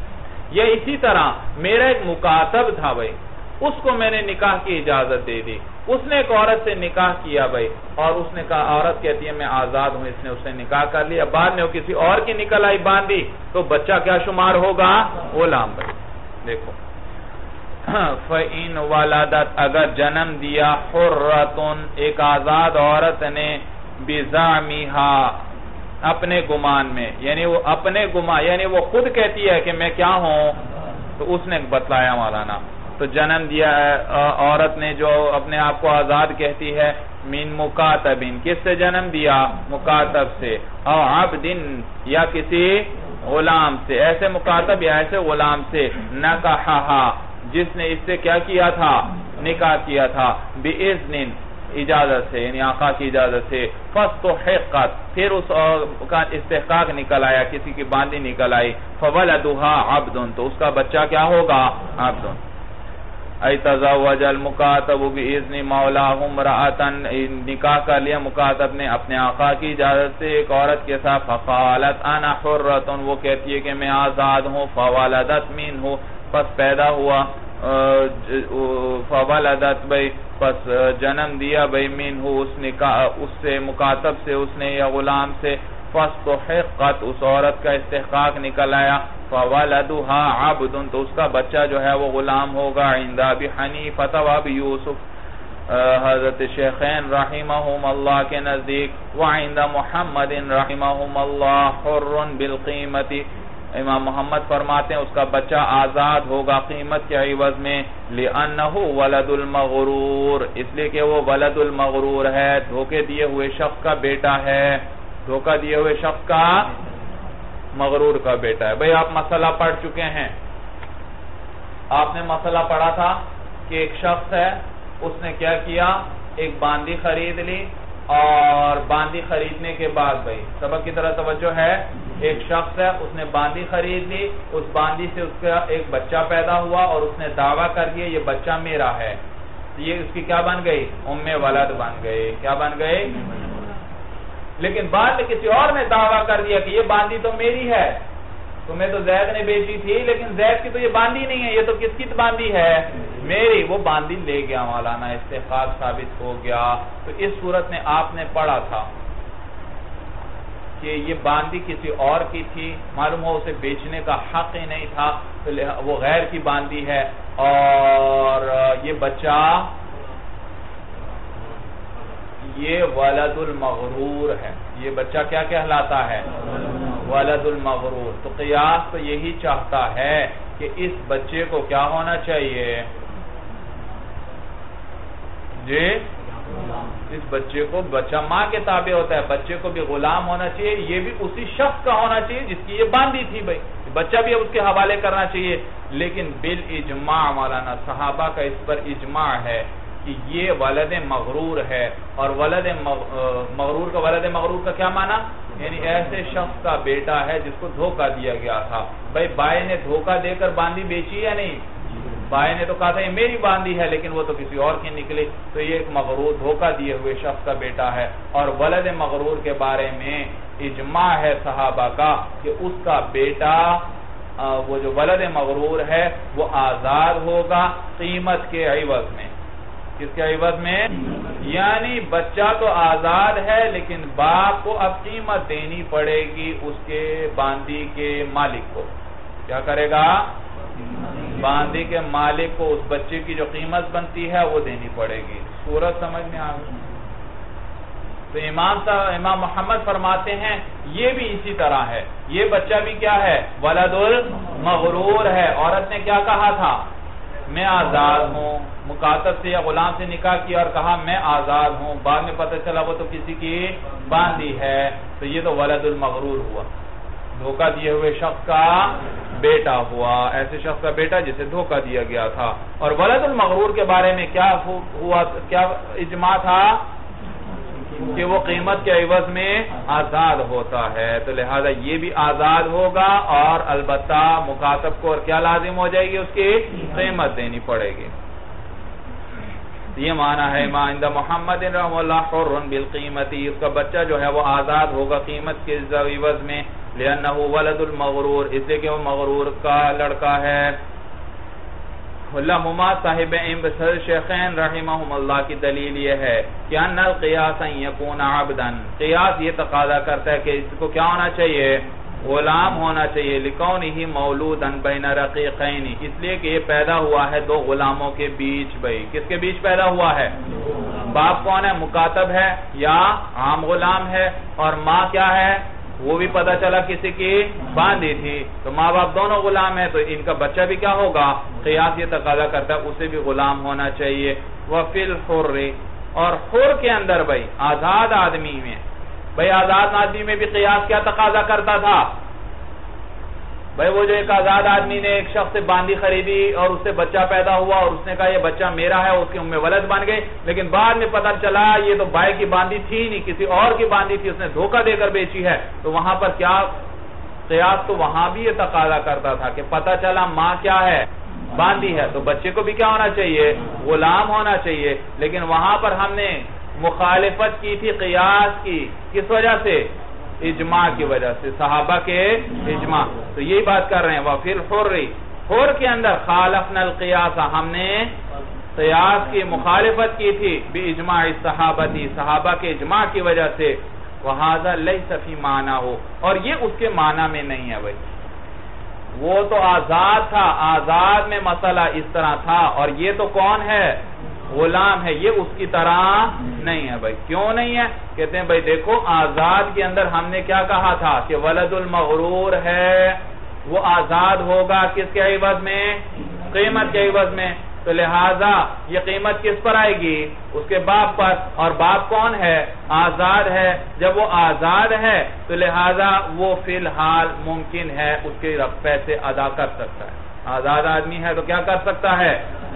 یا اسی طرح میرا ایک مکاتب تھا بھائی، اس کو میں نے نکاح کی اجازت دے دی، اس نے ایک عورت سے نکاح کیا بھائی، اور اس نے کہا، عورت کہتی ہے میں آزاد ہوں، اس نے نکاح کر لیا، بعد میں وہ کسی اور کی نکل آئی باندھی، تو بچہ کیا شمار ہوگا؟ غلام بھائی۔ دیکھو فَإِنْ وَلَدَتْ، اگر جنم دیا حُرَّةٌ ایک آزاد عورت نے بِزَعْمِهَا اپنے گمان میں، یعنی وہ اپنے گمان، یعنی وہ خود کہتی ہے کہ میں کیا ہوں، تو اس نے بتلایا مولانا، تو جنم دیا عورت نے جو اپنے آپ کو آزاد کہتی ہے، من مکاتبین، کس سے جنم دیا؟ مکاتب سے، او عبدن، یا کسی غلام سے، ایسے مکاتب یا ایسے غلام سے، نکحہا، جس نے اس سے کیا کیا تھا؟ نکاح کیا تھا، بِإِذْنٍ، اجازت سے، یعنی آقا کی اجازت سے، فَاسْتُحِقَّتْ، پھر اس کا استحقاق نکل آیا، کسی کی باندھی نکل آئی، فَوَلَدُهَا عَبْدٌ، تو اس کا بچہ کیا ہوگا؟ عبد۔ ای تزوج المکاتب بِإِذْنِ مَوْلَاهُ امْرَأَةً، نکاح کر لیا مکاتب نے اپنے آقا کی اجازت سے ایک عورت کے ساتھ، فَقَالَتْ أَنَا حُرَّةٌ، وہ کہتی ہے کہ میں آزاد ہوں، فَوَلَدَتْ مِنْهُ، پس پیدا ہوا، فَوَلَدَتْ بھئی، پس جنم دیا بھئی، مِنْهُ، اس سے مکاتب سے، اس نے یا غلام سے، فَاسْتُحِقَّتْ، اس عورت کا استحقاق نکل آیا، فَوَلَدُهَا عَبْدٌ، تو اس کا بچہ جو ہے وہ غلام ہوگا، عند ابی حنیفہ و ابی یوسف، حضرت شیخین رحمہم اللہ کے نزدیک، وعند محمد رحمہم اللہ، حر بالقیمت، امام محمد فرماتے ہیں اس کا بچہ آزاد ہوگا قیمت کے عوض میں، لِأَنَّهُ وَلَدُ الْمَغْرُورِ، اس لیے کہ وہ ولد المغرور ہے، دھوکے دیے ہوئے شخص کا بیٹا ہے، دھوکہ دیے ہوئے شخص کا مغرور کا بیٹا ہے۔ بھئی آپ مسئلہ پڑھ چکے ہیں، آپ نے مسئلہ پڑھا تھا کہ ایک شخص ہے، اس نے کیا کیا، ایک باندی خرید لی، اور باندی خریدنے کے بعد بھئی سبق کی طرح توجہ ہے، ایک شخص ہے، اس نے باندی خرید لی، اس باندی سے اس کا ایک بچہ پیدا ہوا، اور اس نے دعویٰ کر دیا یہ بچہ میرا ہے، یہ اس کی کیا بن گئی؟ ام ولد بن گئی، کیا بن گئی؟ لیکن بعد میں کسی اور نے دعویٰ کر دیا کہ یہ باندی تو میری ہے، تمہیں تو زید نے بیچی تھی، لیکن زید کی تو یہ باندی نہیں ہے، یہ تو کس کی باندی ہے؟ میری، وہ باندی لے گیا مولانا، استحقاق ثابت ہو گیا۔ تو اس صورت میں آپ نے پڑھا تھا کہ یہ باندی کسی اور کی تھی، معلوم ہو اسے بیچنے کا حق ہی نہیں تھا، تو وہ غیر کی باندی ہے، اور یہ بچہ یہ ولد المغرور ہے، یہ بچہ کیا کہلاتا ہے؟ ولد المغرور۔ تو قیاس تو یہی چاہتا ہے کہ اس بچے کو کیا ہونا چاہیے؟ جی، اس بچے کو، بچہ ماں کے تابع ہوتا ہے، بچے کو بھی غلام ہونا چاہیے، یہ بھی اسی شخص کا ہونا چاہیے جس کی یہ باندھی تھی بھائی، بچہ بھی اس کے حوالے کرنا چاہیے، لیکن بالاجماع مولانا صحابہ کا اس پر اجماع ہے کہ یہ ولد مغرور ہے، اور ولد مغرور کا کیا معنی؟ یعنی ایسے شخص کا بیٹا ہے جس کو دھوکہ دیا گیا تھا۔ بھائی بائی نے دھوکہ دے کر باندھی بیچی یا نہیں؟ بائی نے تو کہا تھا یہ میری باندھی ہے، لیکن وہ تو کسی اور کی نکلی، تو یہ ایک مغرور دھوکہ دیے ہوئے شخص کا بیٹا ہے۔ اور ولد مغرور کے بارے میں اجماع ہے صحابہ کا کہ اس کا بیٹا، وہ جو ولد مغرور ہے وہ آزاد ہوگا قیمت کے عوض میں۔ کس کے عوض میں؟ یعنی بچہ تو آزاد ہے، لیکن باپ کو اب قیمت دینی پڑے گی اس کے باندی کے مالک کو۔ کیا کرے گا؟ باندی کے مالک کو اس بچے کی جو قیمت بنتی ہے وہ دینی پڑے گی۔ صورت سمجھ میں آ گئی؟ تو امام محمد فرماتے ہیں یہ بھی اسی طرح ہے، یہ بچہ بھی کیا ہے؟ ولد المغرور ہے۔ عورت نے کیا کہا تھا؟ میں آزاد ہوں، مکاتب سے یا غلام سے نکاح کیا اور کہا میں آزاد ہوں، بعد میں پتہ چلا وہ تو کسی کی باندھی ہے، تو یہ تو ولد المغرور ہوا، دھوکہ دیے ہوئے شخص کا بیٹا ہوا، ایسے شخص کا بیٹا جسے دھوکہ دیا گیا تھا۔ اور ولد المغرور کے بارے میں کیا ہوا، کیا اجماع تھا؟ کہ وہ قیمت کے عوض میں آزاد ہوتا ہے، تو لہذا یہ بھی آزاد ہوگا، اور البتہ مکاتب کو اور کیا لازم ہو جائے گی؟ اس کی قیمت دینی پڑے گی۔ یہ معنی ہے ما عند محمد رحمہ اللہ حر بالقیمت، اس کا بچہ جو ہے وہ آزاد ہوگا قیمت کے عوض میں، لِأَنَّهُ وَلَدُ الْمَغْرُورِ، اس لئے کہ وہ مغرور کا لڑکا ہے. لَهُمَا صاحب شیخین رحمہم اللہ کی دلیل یہ ہے کہ ان القیاس ان یکون عبدا، قیاس یہ تقاضا کرتا ہے کہ اس کو کیا ہونا چاہیے؟ غلام ہونا چاہیے. لِكَوْنِهِ مَوْلُودًا بَيْنَ رَقِيقَيْنِ، اس لیے کہ یہ پیدا ہوا ہے دو غلاموں کے بیچ. بھئی کس کے بیچ پیدا ہوا ہے؟ باپ کون ہے؟ مکاتب ہے یا عام غلام ہے، اور ماں کیا ہے؟ وہ بھی پتہ چلا کسی کی باندھی تھی. تو ماں باپ دونوں غلام ہیں، تو ان کا بچہ بھی کیا ہوگا؟ قیاس یہ تقاضا کرتا ہے اسے بھی غلام ہونا چاہیے. وَفِي الْحُرِّ، اور حر کے اندر بھئی آزاد آدمی میں، بھئی آزاد آدمی میں بھی قیاس کیا تقاضا کرتا تھا؟ بھئی وہ جو ایک آزاد آدمی نے ایک شخص سے باندھی خریدی اور اس سے بچہ پیدا ہوا اور اس نے کہا یہ بچہ میرا ہے، اس کی ام ولد بن گئی، لیکن بعد میں پتہ چلا یہ تو بھائی کی باندھی تھی نہیں، کسی اور کی باندھی تھی، اس نے دھوکہ دے کر بیچی ہے. تو وہاں پر کیا قیاس؟ تو وہاں بھی یہ تقاضا کرتا تھا کہ پتہ چلا ماں کیا ہے؟ باندھی ہے، تو بچے کو بھی کیا ہونا چاہیے؟ غلام ہونا چاہیے. لیکن وہاں پر ہم نے مخالفت کی تھی قیاس کی، کس وجہ سے؟ اجماع کی وجہ سے، صحابہ کے اجماع. تو یہی بات کر رہے ہیں. وَفِي الْحُرِّ، حر کے اندر خالفنا القیاس، ہم نے قیاس کی مخالفت کی تھی بِإِجْمَاعِ الصَّحَابَةِ، صحابہ کے اجماع کی وجہ سے. وَهَذَا لَيْسَ فِي مَعْنَاهُ، اور یہ اس کے معنی میں نہیں ہے. بھائی وہ تو آزاد تھا، آزاد میں مسئلہ اس طرح تھا، اور یہ تو کون ہے؟ غلام ہے. یہ اس کی طرح نہیں ہے. بھائی کیوں نہیں ہے؟ کہتے ہیں بھائی دیکھو آزاد کے اندر ہم نے کیا کہا تھا کہ ولد المغرور ہے، وہ آزاد ہوگا کس کے عوض میں؟ قیمت کے عوض میں. تو لہٰذا یہ قیمت کس پر آئے گی؟ اس کے باپ پر، اور باپ کون ہے؟ آزاد ہے. جب وہ آزاد ہے تو لہٰذا وہ فی الحال ممکن ہے اس کے پیسے ادا کر سکتا ہے. آزاد آدمی ہے تو کیا کر سکتا ہے؟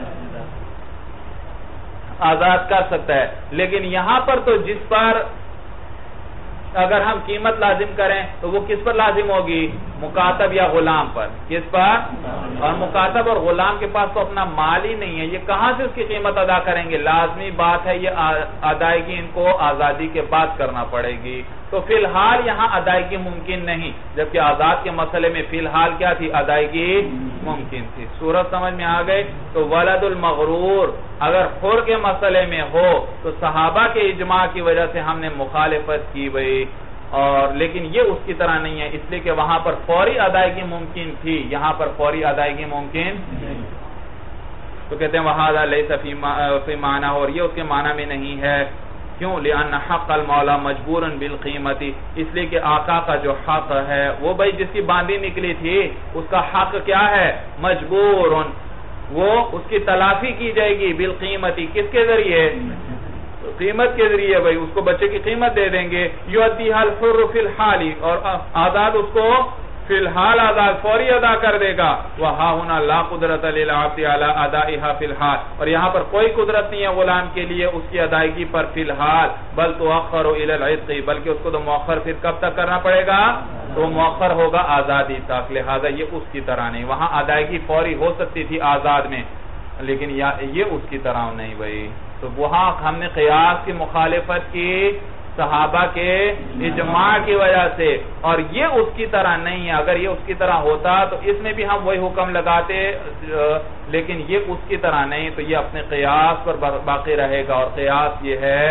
آزاد کر سکتا ہے. لیکن یہاں پر تو جس پر اگر ہم قیمت لازم کریں تو وہ کس پر لازم ہوگی؟ مکاتب یا غلام پر. کس پر؟ اور مکاتب اور غلام کے پاس تو اپنا مال ہی نہیں ہے، یہ کہاں سے اس کی قیمت ادا کریں گے؟ لازمی بات ہے یہ ادائیگی ان کو آزادی کے بعد کرنا پڑے گی. تو فی الحال یہاں ادائیگی ممکن نہیں، جبکہ آزاد کے مسئلے میں فی الحال کیا تھی؟ ادائیگی ممکن تھی. صورت سمجھ میں آ گئی؟ تو ولد المغرور اگر حر کے مسئلے میں ہو تو صحابہ کے اجماع کی وجہ سے ہم نے مخالفت کی بھئی، اور لیکن یہ اس کی طرح نہیں ہے، اس لیے کہ وہاں پر فوری ادائیگی ممکن تھی، یہاں پر فوری ادائیگی ممکن نہیں. تو کہتے ہیں وَهَذَا لَيْسَ فِي مَعْنَاهُ، اور یہ اس کے معنی میں نہیں ہے. کیوں؟ لِأَنَّ حَقَّ الْمَوْلَى مَجْبُورٌ بِالْقِيمَةِ، اس لیے کہ آقا کا جو حق ہے وہ بھئی جس کی باندھی نکلی تھی اس کا حق کیا ہے؟ مجبور، وہ اس کی تلافی کی جائے گی بالقیمت، کس کے ذریعے؟ قیمت کے ذریعے. بھئی اس کو بچے کی قیمت دے دیں گے. یؤدیھا الحر فی الحال، اور آزاد اس کو فی الحال آزاد فوری ادا کر دے گا. وہاں ہونا لا قدرت للعبد علی ادائها فی الحال، اور یہاں پر کوئی قدرت نہیں ہے غلام کے لیے اس کی ادائیگی پر فی الحال. بل تؤخر الی العتق، بلکہ اس کو تو مؤخر پھر کب تک کرنا پڑے گا؟ تو مؤخر ہوگا آزادی تک. لہذا یہ اس کی طرح نہیں. وہاں ادائیگی فوری ہو سکتی تھی آزاد میں، لیکن یہ اس کی طرح نہیں بھائی. تو وہاں ہم نے قیاس کی مخالفت کی صحابہ کے اجماع کی وجہ سے، اور یہ اس کی طرح نہیں ہے. اگر یہ اس کی طرح ہوتا تو اس میں بھی ہم وہی حکم لگاتے، لیکن یہ اس کی طرح نہیں. تو یہ اپنے قیاس پر باقی رہے گا، اور قیاس یہ ہے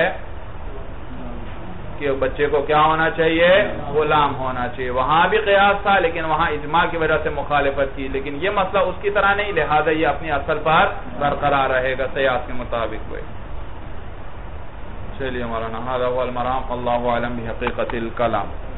کہ بچے کو کیا ہونا چاہیے؟ غلام ہونا چاہیے. وہاں بھی قیاس تھا لیکن وہاں اجماع کی وجہ سے مخالفت کی، لیکن یہ مسئلہ اس کی طرح نہیں، لہذا یہ اپنی اصل پر برقرار رہے گا قیاس کے مطابق. چلیے مولانا، هذا هو المرام، اللہ اعلم بحقیقت الکلام.